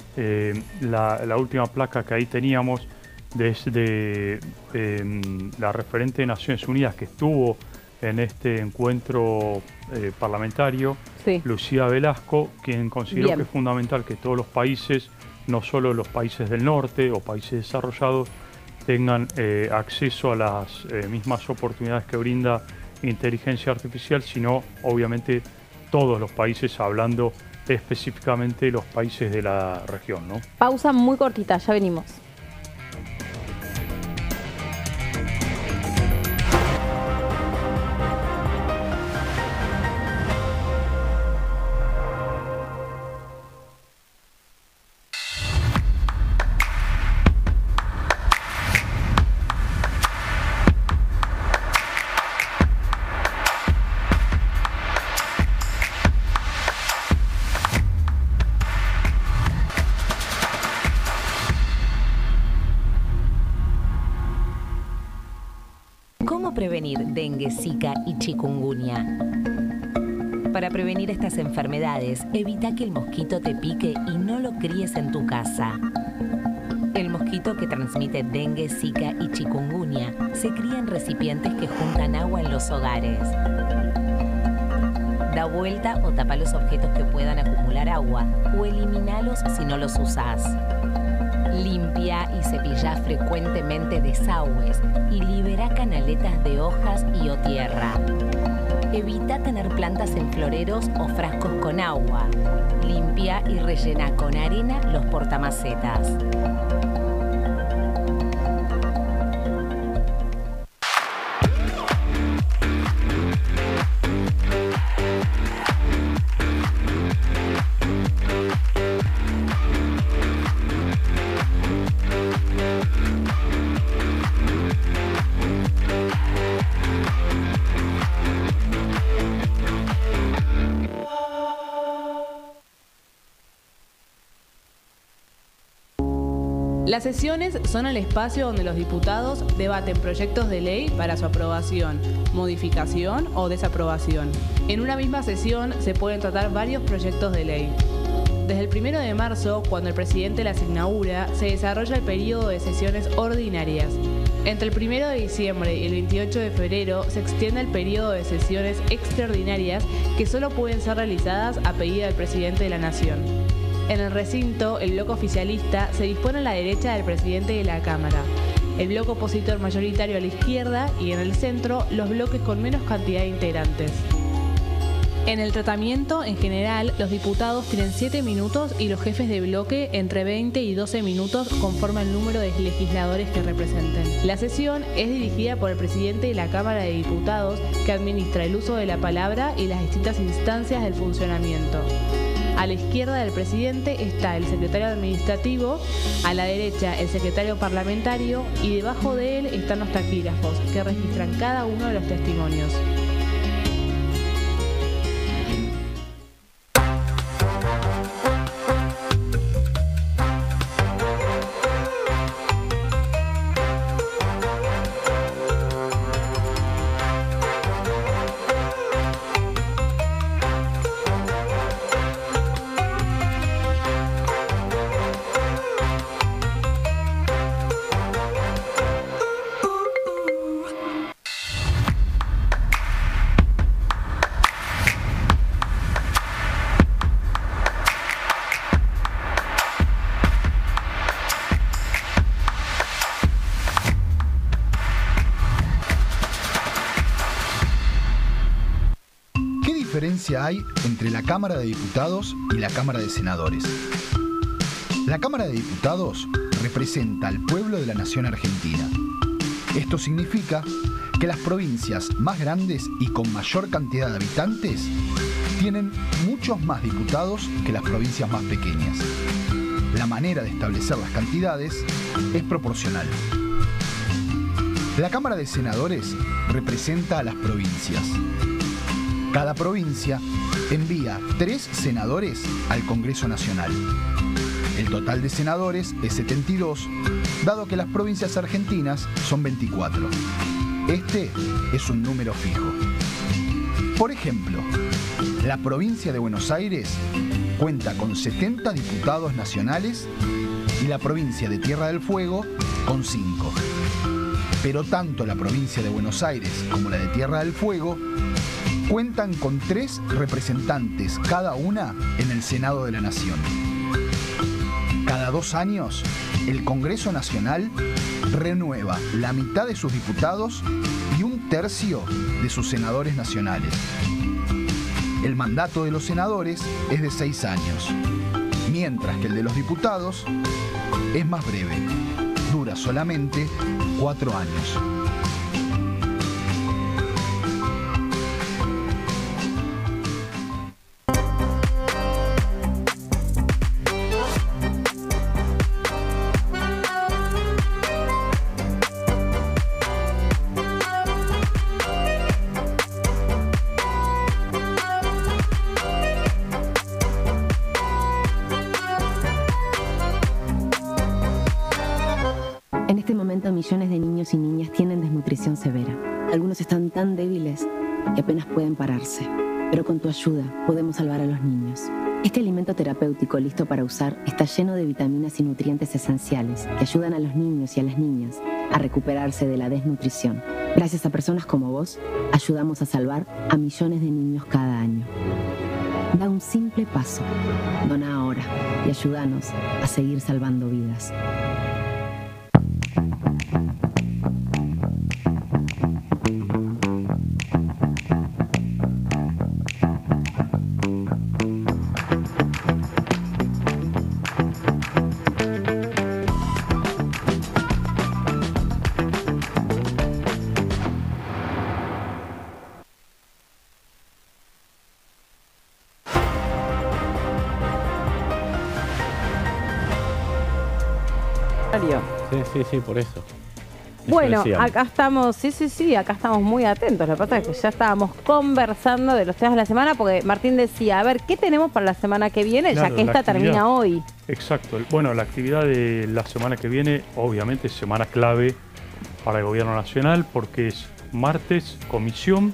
la última placa que ahí teníamos desde la referente de Naciones Unidas que estuvo en este encuentro parlamentario, Lucía Velasco, quien consideró que es fundamental que todos los países, no solo los países del norte o países desarrollados, tengan acceso a las mismas oportunidades que brinda inteligencia artificial, sino obviamente todos los países, hablando específicamente de los países de la región, ¿no? Pausa muy cortita, ya venimos. ¿Cómo prevenir dengue, zika y chikungunya? Para prevenir estas enfermedades, evita que el mosquito te pique y no lo críes en tu casa. El mosquito que transmite dengue, zika y chikungunya se cría en recipientes que juntan agua en los hogares. Da vuelta o tapa los objetos que puedan acumular agua o eliminalos si no los usás. Limpia y cepilla frecuentemente desagües y libera canaletas de hojas y o tierra. Evita tener plantas en floreros o frascos con agua. Limpia y rellena con arena los portamacetas. Las sesiones son el espacio donde los diputados debaten proyectos de ley para su aprobación, modificación o desaprobación. En una misma sesión se pueden tratar varios proyectos de ley. Desde el 1 de marzo, cuando el presidente las inaugura, se desarrolla el periodo de sesiones ordinarias. Entre el 1 de diciembre y el 28 de febrero se extiende el periodo de sesiones extraordinarias que solo pueden ser realizadas a pedido del presidente de la Nación. En el recinto, el bloque oficialista se dispone a la derecha del presidente de la Cámara, el bloque opositor mayoritario a la izquierda y en el centro los bloques con menos cantidad de integrantes. En el tratamiento, en general, los diputados tienen 7 minutos y los jefes de bloque entre 20 y 12 minutos conforme al número de legisladores que representen. La sesión es dirigida por el presidente de la Cámara de Diputados, que administra el uso de la palabra y las distintas instancias del funcionamiento. A la izquierda del presidente está el secretario administrativo, a la derecha el secretario parlamentario y debajo de él están los taquígrafos, que registran cada uno de los testimonios. diferencia hay entre la Cámara de Diputados y la Cámara de Senadores? La Cámara de Diputados representa al pueblo de la nación argentina. Esto significa que las provincias más grandes y con mayor cantidad de habitantes tienen muchos más diputados que las provincias más pequeñas. La manera de establecer las cantidades es proporcional. La Cámara de Senadores representa a las provincias. Cada provincia envía 3 senadores al Congreso Nacional. El total de senadores es 72, dado que las provincias argentinas son 24. Este es un número fijo. Por ejemplo, la provincia de Buenos Aires cuenta con 70 diputados nacionales y la provincia de Tierra del Fuego con 5. Pero tanto la provincia de Buenos Aires como la de Tierra del Fuego cuentan con 3 representantes cada una en el Senado de la Nación. Cada 2 años, el Congreso Nacional renueva la mitad de sus diputados y 1/3 de sus senadores nacionales. El mandato de los senadores es de 6 años, mientras que el de los diputados es más breve, dura solamente 4 años. En este momento millones de niños y niñas tienen desnutrición severa. Algunos están tan débiles que apenas pueden pararse. Pero con tu ayuda podemos salvar a los niños. Este alimento terapéutico listo para usar está lleno de vitaminas y nutrientes esenciales que ayudan a los niños y a las niñas a recuperarse de la desnutrición. Gracias a personas como vos, ayudamos a salvar a millones de niños cada año. Da un simple paso. Dona ahora y ayúdanos a seguir salvando vidas. Sí, por eso. Bueno, acá estamos, sí, acá estamos muy atentos. Lo que pasa es que ya estábamos conversando de los temas de la semana, porque Martín decía, a ver, ¿qué tenemos para la semana que viene? Claro, ya que esta termina hoy. Exacto. Bueno, la actividad de la semana que viene, obviamente, es semana clave para el Gobierno Nacional, porque es martes, comisión,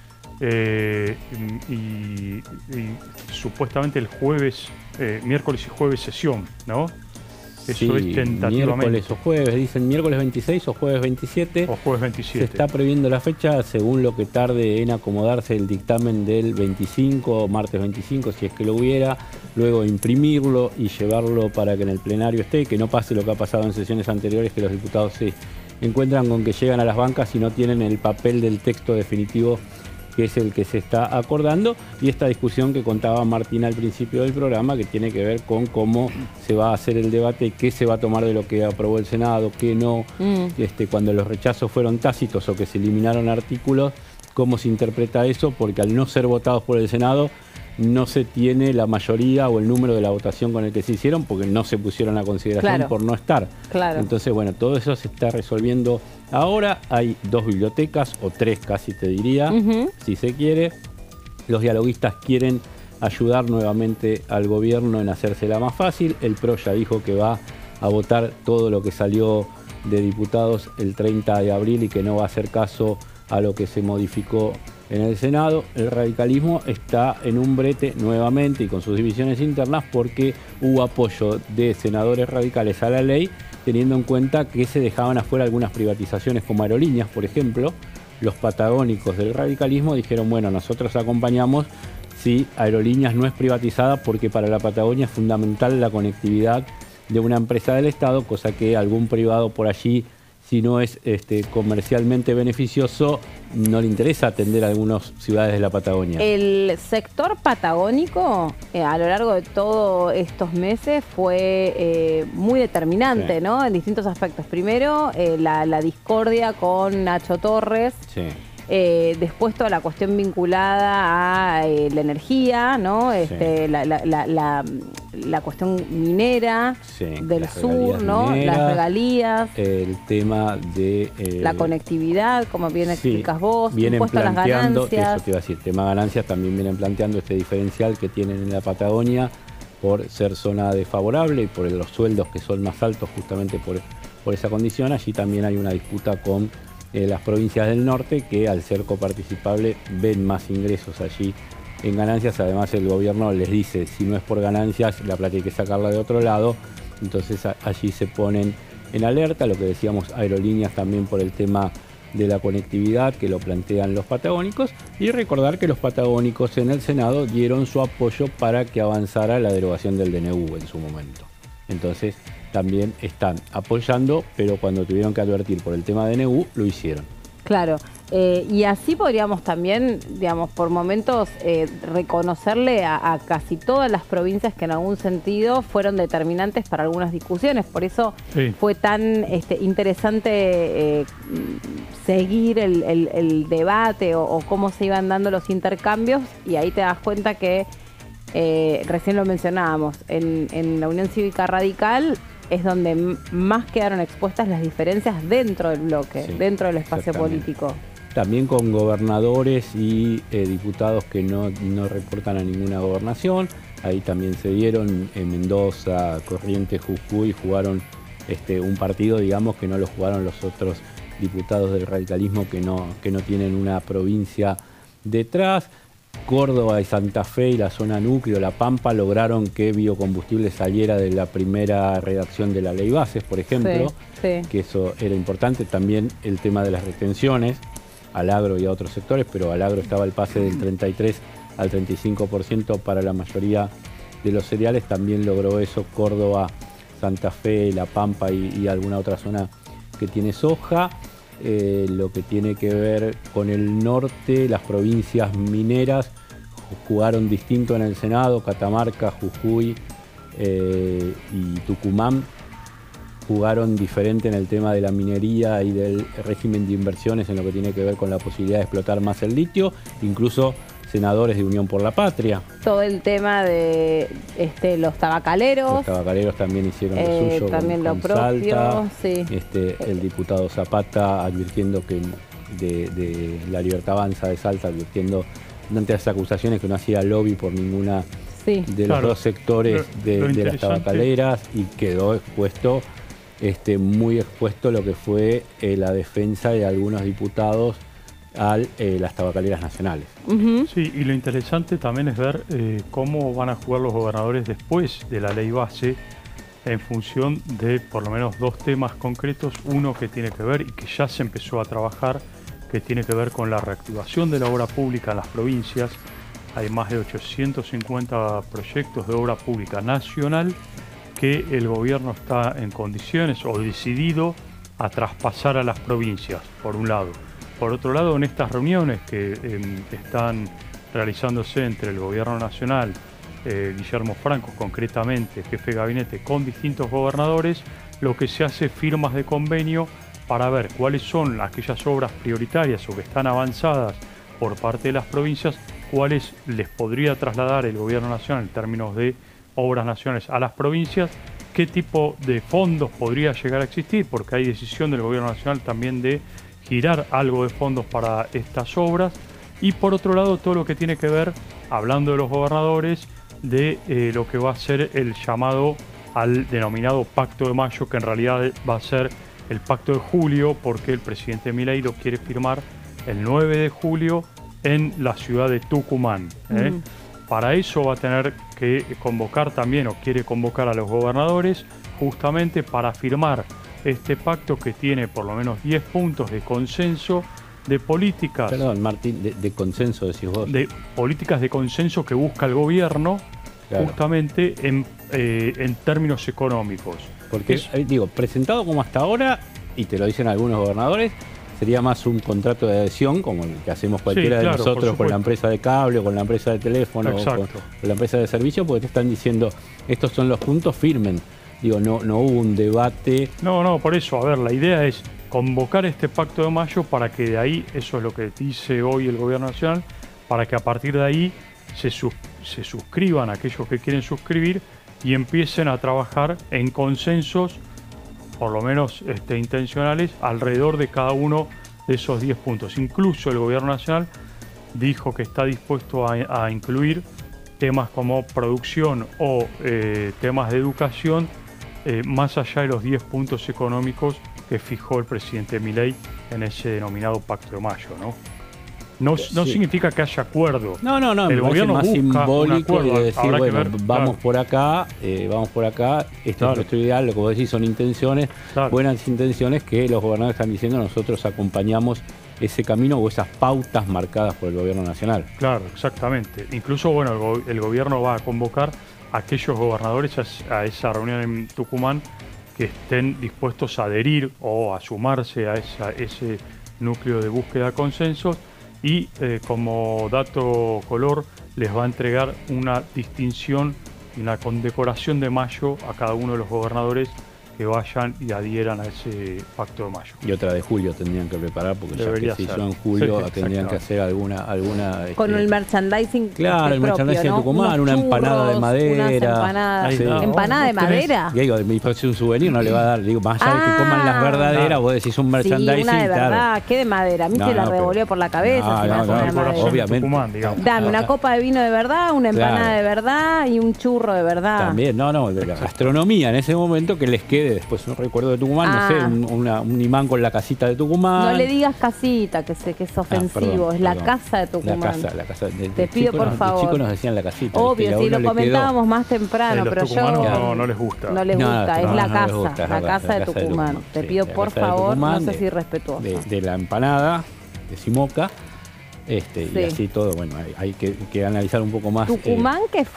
y supuestamente el jueves, miércoles y jueves sesión, ¿no? Eso sí, es tentativamente. Miércoles o jueves, dicen miércoles 26 o jueves 27. O jueves 27. Se está previendo la fecha según lo que tarde en acomodarse el dictamen del 25, martes 25, si es que lo hubiera, luego imprimirlo y llevarlo para que en el plenario esté, que no pase lo que ha pasado en sesiones anteriores, que los diputados se encuentran con que llegan a las bancas y no tienen el papel del texto definitivo, que es el que se está acordando, y esta discusión que contaba Martín al principio del programa, que tiene que ver con cómo se va a hacer el debate, qué se va a tomar de lo que aprobó el Senado, qué no, cuando los rechazos fueron tácitos o que se eliminaron artículos, cómo se interpreta eso, porque al no ser votados por el Senado no se tiene la mayoría o el número de la votación con el que se hicieron, porque no se pusieron a consideración por no estar. Claro. Entonces, bueno, todo eso se está resolviendo ahora. Hay 2 bibliotecas, o 3 casi te diría, si se quiere. Los dialoguistas quieren ayudar nuevamente al gobierno en hacérsela más fácil. El PRO ya dijo que va a votar todo lo que salió de diputados el 30 de abril y que no va a hacer caso a lo que se modificó en el Senado. El radicalismo está en un brete nuevamente y con sus divisiones internas, porque hubo apoyo de senadores radicales a la ley, teniendo en cuenta que se dejaban afuera algunas privatizaciones como Aerolíneas, por ejemplo. Los patagónicos del radicalismo dijeron, bueno, nosotros acompañamos si Aerolíneas no es privatizada, porque para la Patagonia es fundamental la conectividad de una empresa del Estado, cosa que algún privado por allí si no es comercialmente beneficioso, no le interesa atender a algunas ciudades de la Patagonia. El sector patagónico a lo largo de todos estos meses fue muy determinante, Sí. ¿no? En distintos aspectos. Primero, la discordia con Nacho Torres. Sí. Después toda la cuestión vinculada a la energía, ¿no? La cuestión minera Sí, del las sur, regalías ¿no? mineras, Las regalías, el tema de... la conectividad, como bien explicas vos, vienen impuesto a las planteando, ganancias. eso te iba a decir, tema ganancias, también vienen planteando este diferencial que tienen en la Patagonia por ser zona desfavorable y por los sueldos que son más altos justamente por esa condición. Allí también hay una disputa con las provincias del norte que al ser coparticipable ven más ingresos allí en ganancias. Además el gobierno les dice, si no es por ganancias, la plata hay que sacarla de otro lado. Entonces allí se ponen en alerta, lo que decíamos, aerolíneas también por el tema de la conectividad que lo plantean los patagónicos, y recordar que los patagónicos en el Senado dieron su apoyo para que avanzara la derogación del DNU en su momento. Entonces también están apoyando, pero cuando tuvieron que advertir por el tema de DNU, lo hicieron. Claro, y así podríamos también, digamos, por momentos reconocerle a casi todas las provincias que en algún sentido fueron determinantes para algunas discusiones. Por eso Sí. fue tan interesante seguir el debate o cómo se iban dando los intercambios, y ahí te das cuenta que, recién lo mencionábamos, en la Unión Cívica Radical es donde más quedaron expuestas las diferencias dentro del bloque, Sí, dentro del espacio exactamente. político. También con gobernadores y diputados que no reportan a ninguna gobernación. Ahí también se dieron en Mendoza, Corrientes, Jujuy, jugaron un partido, digamos, que no lo jugaron los otros diputados del radicalismo que no tienen una provincia detrás. Córdoba y Santa Fe y la zona núcleo, La Pampa, lograron que biocombustible saliera de la primera redacción de la ley bases, por ejemplo, Sí. que eso era importante. También el tema de las retenciones al agro y a otros sectores, pero al agro estaba el pase del 33 al 35% para la mayoría de los cereales. También logró eso Córdoba, Santa Fe, La Pampa y alguna otra zona que tiene soja. Lo que tiene que ver con el norte, las provincias mineras jugaron distinto en el Senado. Catamarca, Jujuy y Tucumán jugaron diferente en el tema de la minería y del régimen de inversiones en lo que tiene que ver con la posibilidad de explotar más el litio. Incluso senadores de Unión por la Patria. Todo el tema de los tabacaleros. Los tabacaleros también hicieron lo suyo. También con lo propio, Salta. sí. El diputado Zapata advirtiendo que de la Libertad Avanza de Salta, advirtiendo ante las acusaciones que no hacía lobby por ninguna Sí. de los Claro. dos sectores Lo de las interesante- tabacaleras, y quedó expuesto, muy expuesto lo que fue la defensa de algunos diputados a las tabacaleras nacionales. Ujú. Sí, y lo interesante también es ver cómo van a jugar los gobernadores después de la ley base en función de por lo menos dos temas concretos. Uno que tiene que ver y que ya se empezó a trabajar, que tiene que ver con la reactivación de la obra pública en las provincias. Hay más de 850 proyectos de obra pública nacional que el gobierno está en condiciones o decidido a traspasar a las provincias, por un lado. Por otro lado, en estas reuniones que están realizándose entre el gobierno nacional, Guillermo Franco concretamente, jefe de gabinete, con distintos gobernadores, lo que se hace es firmas de convenio para ver cuáles son aquellas obras prioritarias o que están avanzadas por parte de las provincias, cuáles les podría trasladar el gobierno nacional en términos de obras nacionales a las provincias, qué tipo de fondos podría llegar a existir, porque hay decisión del gobierno nacional también de girar algo de fondos para estas obras. Y por otro lado, todo lo que tiene que ver, hablando de los gobernadores, de lo que va a ser el llamado al denominado Pacto de Mayo, que en realidad va a ser el Pacto de Julio, porque el presidente Milei lo quiere firmar el 9 de julio en la ciudad de Tucumán. Para eso va a tener que convocar también, o quiere convocar a los gobernadores, justamente para firmar este pacto que tiene por lo menos 10 puntos de consenso de políticas. Perdón, Martín, de consenso decís vos. De políticas de consenso que busca el gobierno, Claro. justamente en términos económicos. Porque, Es- digo, presentado como hasta ahora, y te lo dicen algunos gobernadores, sería más un contrato de adhesión, como el que hacemos cualquiera claro, de nosotros con la empresa de cable, o con la empresa de teléfono, o con la empresa de servicio, porque te están diciendo, estos son los puntos, firmen. Digo, no hubo un debate. No, por eso, a ver, la idea es convocar este pacto de mayo para que de ahí, eso es lo que dice hoy el gobierno nacional, para que a partir de ahí se suscriban aquellos que quieren suscribir y empiecen a trabajar en consensos, por lo menos intencionales, alrededor de cada uno de esos 10 puntos. Incluso el gobierno nacional dijo que está dispuesto a incluir temas como producción o temas de educación, más allá de los 10 puntos económicos que fijó el presidente Milei en ese denominado Pacto de Mayo, ¿no? No significa que haya acuerdo. No, el gobierno más busca simbólico un acuerdo. de decir, bueno, ver, vamos por acá, esta es nuestro ideal, lo que vos decís son intenciones, buenas intenciones que los gobernadores están diciendo, nosotros acompañamos ese camino o esas pautas marcadas por el gobierno nacional. Claro, exactamente. Incluso, bueno, el gobierno va a convocar a aquellos gobernadores a esa reunión en Tucumán que estén dispuestos a adherir o a sumarse a ese núcleo de búsqueda de consensos. Y como dato color les va a entregar una distinción y una condecoración de mayo a cada uno de los gobernadores que vayan y adhieran a ese pacto de mayo. Y otra de julio tendrían que preparar, porque debería ya que se hizo en julio tendrían que hacer alguna con el merchandising. Claro, el merchandising de Tucumán, una empanada de madera. ¿Empanada de madera? Y digo, me parece un souvenir, no le va a dar, digo, más allá de que coman las verdaderas, vos decís un merchandising. Sí, una de verdad, claro. ¿Qué de madera? A mí se la revolvió por la cabeza. Obviamente. Tucumán, digamos. Dame una copa de vino de verdad, una empanada de verdad y un churro de verdad. También, de la gastronomía en ese momento que les quede después, un recuerdo de Tucumán, no sé, un imán con la casita de Tucumán. No le digas casita, que es ofensivo, es la casa de Tucumán. La casa. Te pido por favor. Los chicos nos decían la casita. Obvio, si lo comentábamos más temprano, los pero yo... No les gusta. No les gusta, es la casa, la casa de Tucumán. Te pido por favor, no sé si respetuoso. De la empanada, de Simoca. Y así todo, bueno, hay que analizar un poco más. Tucumán, que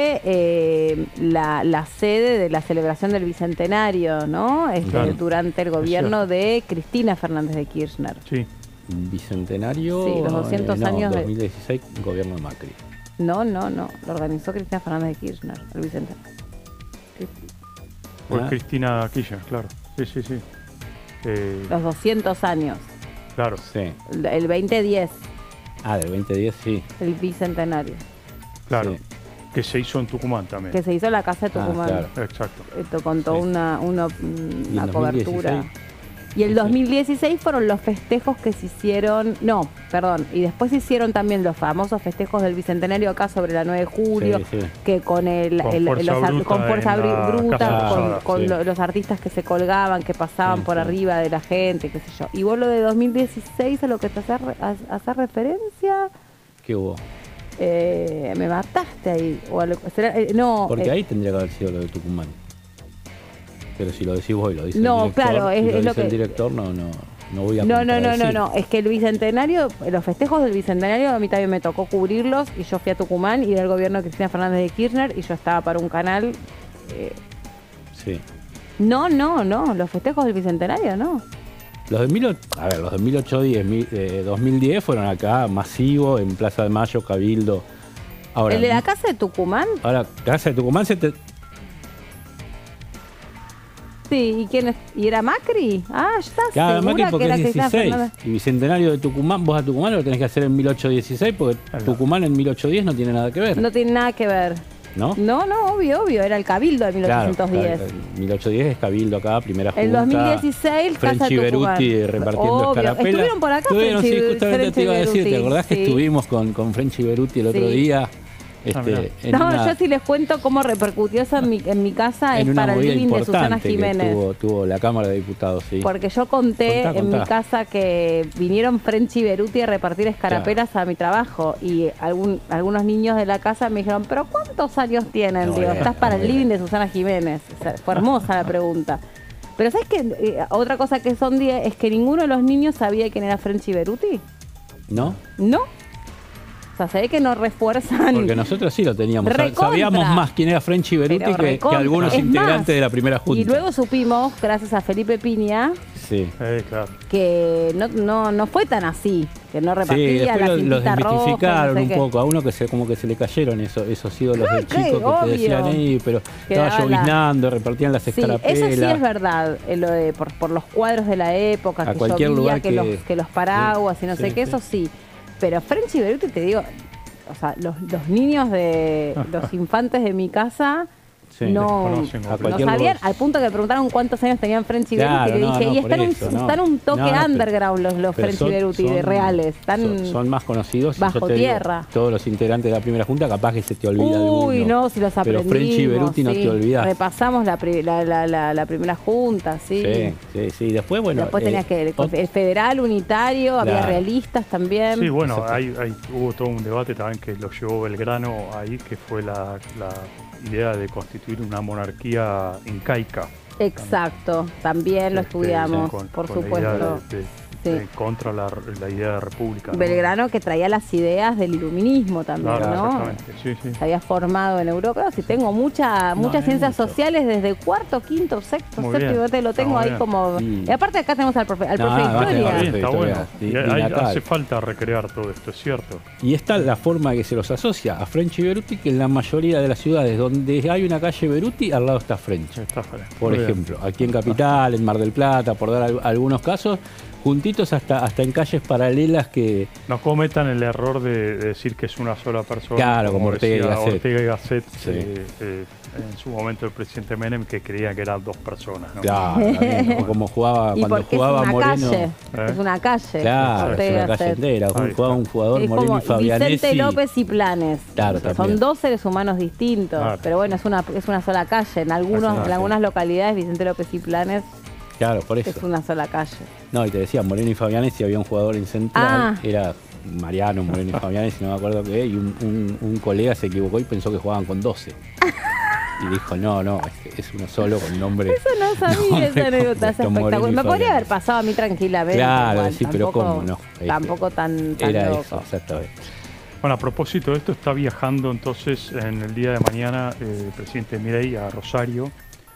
fue la sede de la celebración del Bicentenario, ¿no? Durante el gobierno de Cristina Fernández de Kirchner. Sí. Bicentenario. Sí, los 200 años 2016, gobierno de Macri. No, lo organizó Cristina Fernández de Kirchner, el Bicentenario. Fue Cristina Kirchner, claro. Sí. Los 200 años. Claro. Sí. El 2010. Del 2010, sí. El Bicentenario. Claro. Sí. Que se hizo en Tucumán también. Que se hizo en la casa de Tucumán. Claro. Exacto. Esto contó una cobertura. 2016? Y el 2016 fueron los festejos que se hicieron, y después se hicieron también los famosos festejos del Bicentenario acá sobre la 9 de julio, que con Fuerza Bruta, con los artistas que se colgaban, que pasaban por arriba de la gente, qué sé yo. Y vos lo de 2016, a lo que te hace referencia... ¿Qué hubo? Me mataste ahí. Porque ahí tendría que haber sido lo de Tucumán. Pero si lo decís vos y lo dice el director, claro, es lo lo dice que... el director, no voy a No, es que el Bicentenario, los festejos del Bicentenario a mí también me tocó cubrirlos y yo fui a Tucumán y era el gobierno de Cristina Fernández de Kirchner y yo estaba para un canal... Sí. No, los festejos del Bicentenario, no. Los de 2010 fueron acá, masivo, en Plaza de Mayo, Cabildo. Ahora, ¿el de la Casa de Tucumán? Ahora, Casa de Tucumán Sí, ¿y quién es? ¿Y era Macri? ¿Estás segura Macri porque que era es 16. Y Bicentenario de Tucumán, vos a Tucumán lo tenés que hacer en 1816 porque Tucumán en 1810 no tiene nada que ver. No tiene nada que ver. ¿No? No, obvio, era el Cabildo de 1810. Claro, 1810 es Cabildo acá, primera junta. El 2016, Casa de Tucumán. Beruti repartiendo escarapelas. Estuvieron por acá, sí, justamente te iba a decir, ¿te acordás que estuvimos con French y Beruti el otro día? Yo sí les cuento cómo repercutió eso en mi casa, es para el living de Susana Jiménez. Tuvo la Cámara de Diputados, sí. Porque yo conté mi casa que vinieron French y Beruti a repartir escarapelas a mi trabajo y algunos niños de la casa me dijeron, ¿pero cuántos años tienen? Digo, estás para el living de Susana Jiménez. O sea, fue hermosa la pregunta. Pero ¿sabes qué? Otra cosa que son 10 es que ninguno de los niños sabía quién era French y Beruti. ¿No? ¿No? O sea, se ve que no refuerzan. Porque nosotros sí lo teníamos. Recontra. Sabíamos más quién era Frenchy Beruti Pero que recontra. algunos Es integrantes más, de la primera junta. Y luego supimos, gracias a Felipe Piña, Sí. Claro. que no fue tan así, que no Sí, repartía después la los cintita roja, desmitificaron no sé un qué. poco. A uno que como que se le cayeron esos ídolos del que chico que obvio. te decían, pero Que estaba daba la- lloviznando, repartían las Sí, escarapelas. eso sí es verdad, lo de por los cuadros de la época, A que cualquier llovía, lugar que los paraguas y no Sí, sé qué, sí. eso sí. Pero Frenchy Beruti, te digo, o sea, los niños de los infantes de mi casa Sí, no, desconocen a no cualquier sabían, lugar. al punto que me preguntaron cuántos años tenían Frenchy Claro, Beruti, y le no, dije, no, y por están, eso, no. están un toque No, pero- underground los Pero Frenchy Beruti, de reales, están son más conocidos. y bajo yo te digo, tierra. todos los integrantes de la primera junta, capaz que se te olvida alguno. Uy, no, si los Pero aprendimos. Frenchy Beruti no sí. te olvidás. Repasamos la primera junta, sí. Sí. Después, bueno. Después tenías que ot- el federal, unitario, había Claro. realistas también. Sí, bueno, hubo todo un debate también que lo llevó Belgrano ahí, que fue la idea de constituir una monarquía incaica. Exacto, también lo estudiamos, por con la idea supuesto. de contra la idea de república, ¿no? Belgrano, que traía las ideas del iluminismo también, Claro, ¿no? exactamente, sí. Se había formado en Europa. Sí, tengo muchas es ciencias mucho. sociales desde cuarto, quinto, sexto, Muy séptimo, bien, te lo tengo está muy ahí bien. como... Sí. Y aparte acá tenemos al profe No, historia. además Está tenemos- bien, está bueno. historia Y natal. hace falta recrear todo esto, es cierto. Y esta es la forma que se los asocia a Frenchy Beruti, que en la mayoría de las ciudades donde hay una calle Beruti, al lado está Frenchy. Está bien. Por Muy bien. ejemplo, aquí en Capital, en Mar del Plata, por dar algunos casos, juntitos hasta en calles paralelas que... No cometan el error de decir que es una sola persona. Claro, como Ortega y decía Gasset. Ortega y Gasset, Sí. en su momento el presidente Menem, que creía que eran dos personas, ¿no? Claro, también, o como jugaba, Y cuando porque jugaba es una Moreno... calle, ¿Eh? es una calle. Claro, es Ortega una calle Gasset. entera. Ahí Jugaba está. un jugador Es Moreno como y Fabianesi. Vicente López y Planes. Claro, Son también. dos seres humanos distintos, Claro. pero bueno, es una sola calle. En algunas localidades, Vicente López y Planes Claro, por eso. es una sola calle. No, y te decía, Moreno y Fabianesi, había un jugador en Central, Ah. era Mariano, Moreno y Fabianesi, no me acuerdo qué, y un colega se equivocó y pensó que jugaban con 12. Y dijo, no, es uno solo con nombre. Eso no sabía, esa anécdota, es completo, Moreno y espectacular. Me podría haber Fabianesi. pasado a mí tranquilamente. Claro, igual, sí, pero tampoco- cómo no. Tampoco tan Era loco. eso, exactamente. Bueno, a propósito de esto, está viajando entonces en el día de mañana el presidente Milei a Rosario.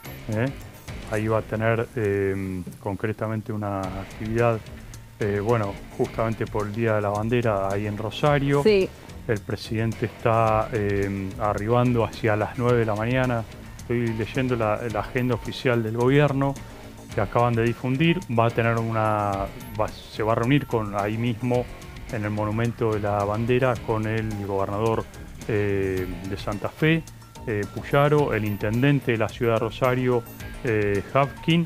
Ahí va a tener concretamente una actividad, justamente por el Día de la Bandera ahí en Rosario. Sí, El presidente está arribando hacia las 9 de la mañana. Estoy leyendo la agenda oficial del gobierno que acaban de difundir. Va a tener se va a reunir ahí mismo en el Monumento de la Bandera con el gobernador de Santa Fe, Puyaro, el intendente de la ciudad de Rosario, Hapkin.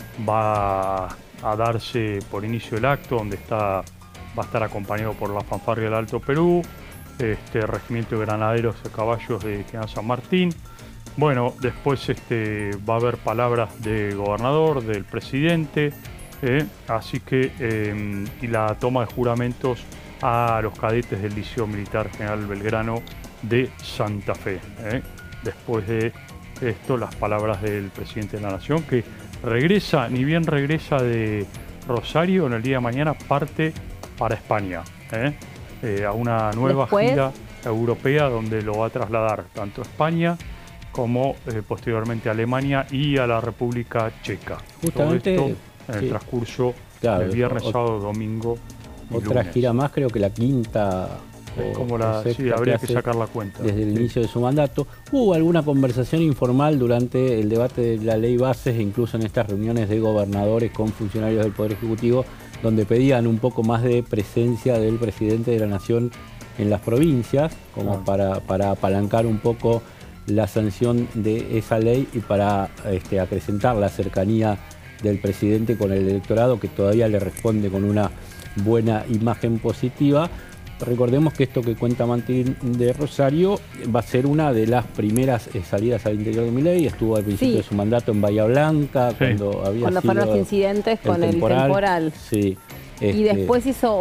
Va a darse por inicio el acto, donde va a estar acompañado por la fanfarria del Alto Perú, Regimiento de Granaderos de Caballos de General San Martín. Bueno, después va a haber palabras del gobernador, del presidente, así que, y la toma de juramentos a los cadetes del Liceo Militar General Belgrano de Santa Fe. Después de esto, las palabras del presidente de la Nación, que ni bien regresa de Rosario, en el día de mañana parte para España, a una nueva Después, gira europea donde lo va a trasladar tanto a España como posteriormente a Alemania y a la República Checa. Justamente, todo esto en el sí. transcurso Claro, del viernes, sábado, domingo y Otra lunes. gira más, creo que la quinta. Es o- como o sexta sí, habría que hace sacar la cuenta. desde el Sí. inicio de su mandato. Hubo alguna conversación informal durante el debate de la ley bases e incluso en estas reuniones de gobernadores con funcionarios del Poder Ejecutivo, donde pedían un poco más de presencia del presidente de la Nación en las provincias, como para apalancar un poco la sanción de esa ley y para acrecentar la cercanía del presidente con el electorado, que todavía le responde con una buena imagen positiva. Recordemos que esto que cuenta Martín de Rosario va a ser una de las primeras salidas al interior de Milei. Estuvo al principio Sí. de su mandato en Bahía Blanca, Sí. cuando había cuando sido fueron los incidentes con el temporal. Sí. Y después hizo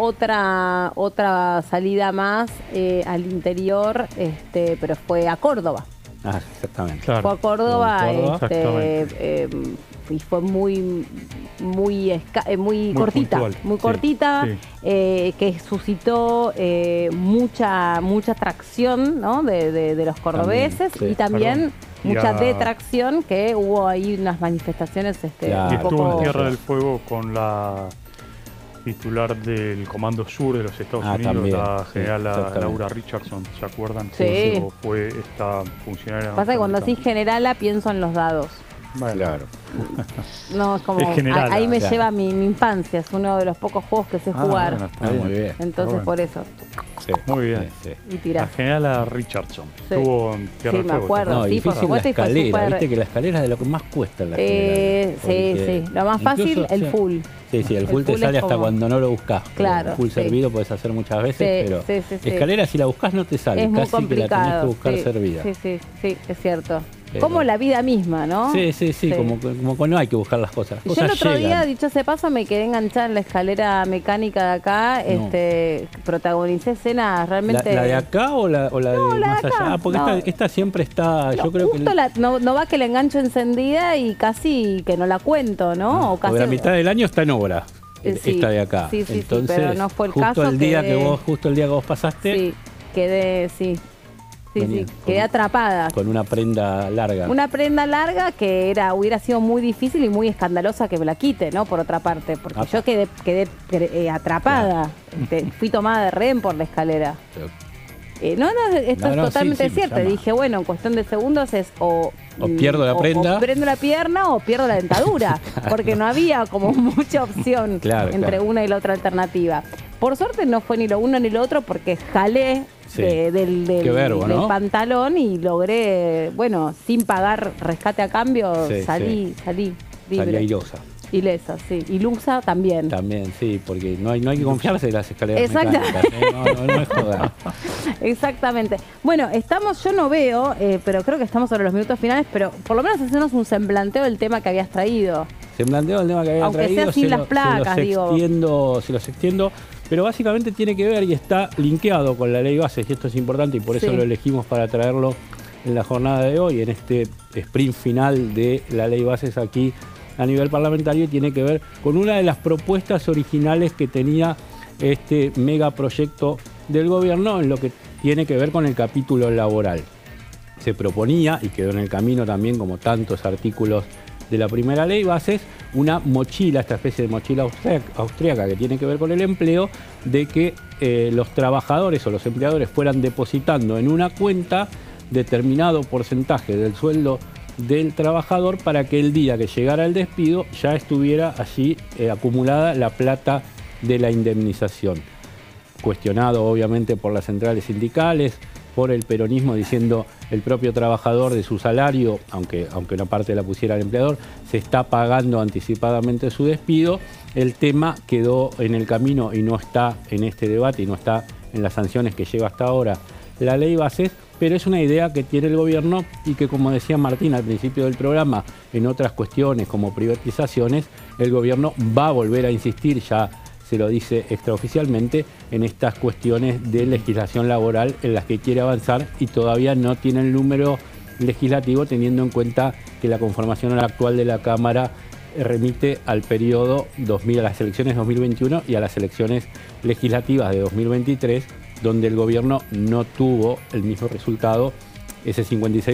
otra salida más al interior, pero fue a Córdoba. Ah, exactamente. Claro. Fue a Córdoba, Exactamente. y fue muy cortita, puntual. muy Sí, cortita, sí. que suscitó mucha atracción, ¿no? de los cordobeses, También, sí. y también Perdón. Y mucha a- detracción, que hubo ahí unas manifestaciones Claro. Y un estuvo en poco... Tierra del Fuego con la titular del Comando Sur de los Estados Unidos, también, la sí, general exactamente. Laura Richardson, ¿se acuerdan? Sí. Digo, fue esta funcionaria. Pasa que cuando norteamericana. decís generala pienso en los dados. Bueno, Claro. No, es como... Es generala, ahí me claro. lleva mi infancia, es uno de los pocos juegos que sé jugar. bueno, está Ah, bien. muy bien. Entonces bueno. por eso. Sí. Muy bien. Sí, sí. Y La tirás. general Richardson. Sí. Estuvo en Tierra Sí, del me Fuego. acuerdo. No, sí, por difícil la supuesto, y fue escalera, súper- viste que la escalera es de lo que más cuesta en la Sí, general. sí. Lo más fácil, Incluso, el sí. full. Sí, sí, el full te full sale es hasta como- cuando no lo buscas. Claro, El full sí. servido puedes hacer muchas veces, Sí, pero sí. escalera si la buscas no te sale, Es muy casi que la tenés que complicado. buscar sí, servida. Sí, es cierto. Pero- Como la vida misma, ¿no? Sí, como que no hay que buscar las cosas. Las Yo cosas el otro día, llegan. dicho ese paso, me quedé enganchada en la escalera mecánica de acá. No. Protagonicé escenas realmente... ¿La de acá o la de la más de acá, allá? Ah, porque no. esta siempre está, No, yo creo que justo no va que la engancho encendida y casi que no la cuento, ¿no? O porque casi... la mitad del año está en obra. Sí, Esta de acá. sí, Entonces, pero no fue el justo caso, el día quedé- justo el día que vos pasaste, Sí, quedé, sí, Venía quedé con- atrapada. con una prenda larga. Una prenda larga que hubiera sido muy difícil y muy escandalosa que me la quite, ¿no? Por otra parte, porque Apa. yo quedé atrapada. Fui tomada de rehén por la escalera. No, esto No, es no, totalmente sí, me cierto. llama. Dije, bueno, en cuestión de segundos es O pierdo la prenda. o prendo la pierna o pierdo la dentadura, porque no había como mucha opción Claro, entre claro. una y la otra alternativa. Por suerte no fue ni lo uno ni lo otro, porque jalé Sí. del Qué verbo, del ¿no? pantalón y logré, bueno, sin pagar rescate a cambio, Sí, salí libre. Salía airosa. Ilesa, sí. Ilusa también. También, sí, porque no hay que confiarse de las escaleras Exacto. mecánicas. No es joda. Exactamente. Bueno, yo no veo, pero creo que estamos sobre los minutos finales, pero por lo menos hacernos un semblanteo del tema que habías traído. Se planteó el tema que había Aunque traído. sea sin las placas, digo. Se los extiendo, pero básicamente tiene que ver y está linkeado con la ley bases, y esto es importante y por eso Sí. lo elegimos para traerlo en la jornada de hoy, en este sprint final de la ley bases aquí a nivel parlamentario, y tiene que ver con una de las propuestas originales que tenía este megaproyecto del gobierno en lo que tiene que ver con el capítulo laboral. Se proponía, y quedó en el camino también como tantos artículos de la primera ley bases, una mochila, esta especie de mochila austríaca que tiene que ver con el empleo, de que los trabajadores o los empleadores fueran depositando en una cuenta determinado porcentaje del sueldo del trabajador para que el día que llegara el despido ya estuviera allí acumulada la plata de la indemnización. Cuestionado obviamente por las centrales sindicales, por el peronismo, diciendo el propio trabajador de su salario, aunque una parte la pusiera el empleador, se está pagando anticipadamente su despido. El tema quedó en el camino y no está en este debate y no está en las sanciones que lleva hasta ahora la ley bases, pero es una idea que tiene el gobierno y que, como decía Martín al principio del programa, en otras cuestiones como privatizaciones, el gobierno va a volver a insistir, ya se lo dice extraoficialmente, en estas cuestiones de legislación laboral en las que quiere avanzar y todavía no tiene el número legislativo, teniendo en cuenta que la conformación actual de la Cámara remite al periodo 2000, a las elecciones 2021 y a las elecciones legislativas de 2023, donde el gobierno no tuvo el mismo resultado. Ese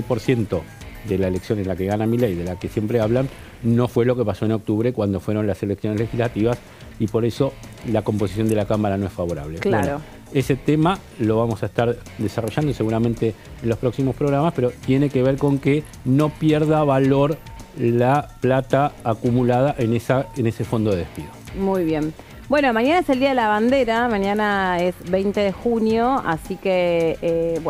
56% de la elección en la que gana Milei, de la que siempre hablan, no fue lo que pasó en octubre cuando fueron las elecciones legislativas, y por eso la composición de la Cámara no es favorable. Claro. Bueno, ese tema lo vamos a estar desarrollando seguramente en los próximos programas, pero tiene que ver con que no pierda valor la plata acumulada en ese fondo de despido. Muy bien. Bueno, mañana es el Día de la Bandera, mañana es 20 de junio, así que,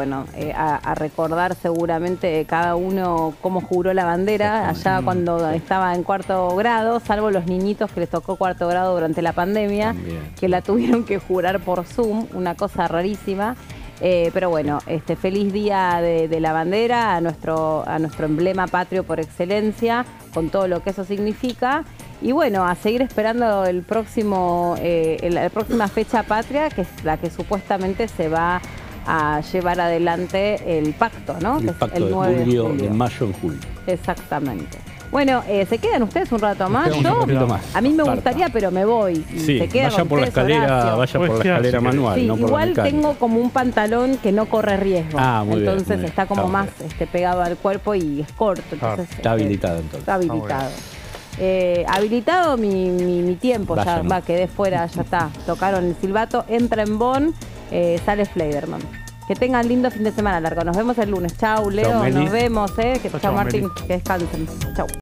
a recordar seguramente cada uno cómo juró la bandera allá cuando estaba en cuarto grado, salvo los niñitos que les tocó cuarto grado durante la pandemia, También. que la tuvieron que jurar por Zoom, una cosa rarísima. Pero bueno, feliz Día de la Bandera, a nuestro emblema patrio por excelencia, con todo lo que eso significa. Y bueno, a seguir esperando la próxima fecha patria, que es la que supuestamente se va a llevar adelante el pacto, ¿no? El Que es pacto el de 9 julio, de mayo en julio. Exactamente. Bueno, ¿se quedan ustedes un rato más? Nos quedamos un ratito más. A mí me Parta. gustaría, pero me voy. Y Sí, se queda vaya con por la ustedes, escalera, Horacio. vaya por la Pues escalera sí, manual, Sí, no por la igual mecánica. tengo como un pantalón que no corre riesgo. Ah, muy bien, entonces muy bien. está como Está más pegado al cuerpo y es corto. Entonces, Está habilitado entonces. Está habilitado. Habilitado mi tiempo, Vaya, ya ¿no? quedé fuera, ya está. Tocaron el silbato, entra en Bonn, sale Flederman. Que tengan lindo fin de semana largo. Nos vemos el lunes. Chau, Leo. Meli. Nos vemos, que Chau, chau, Martín. Meli. Que descansen. Chau.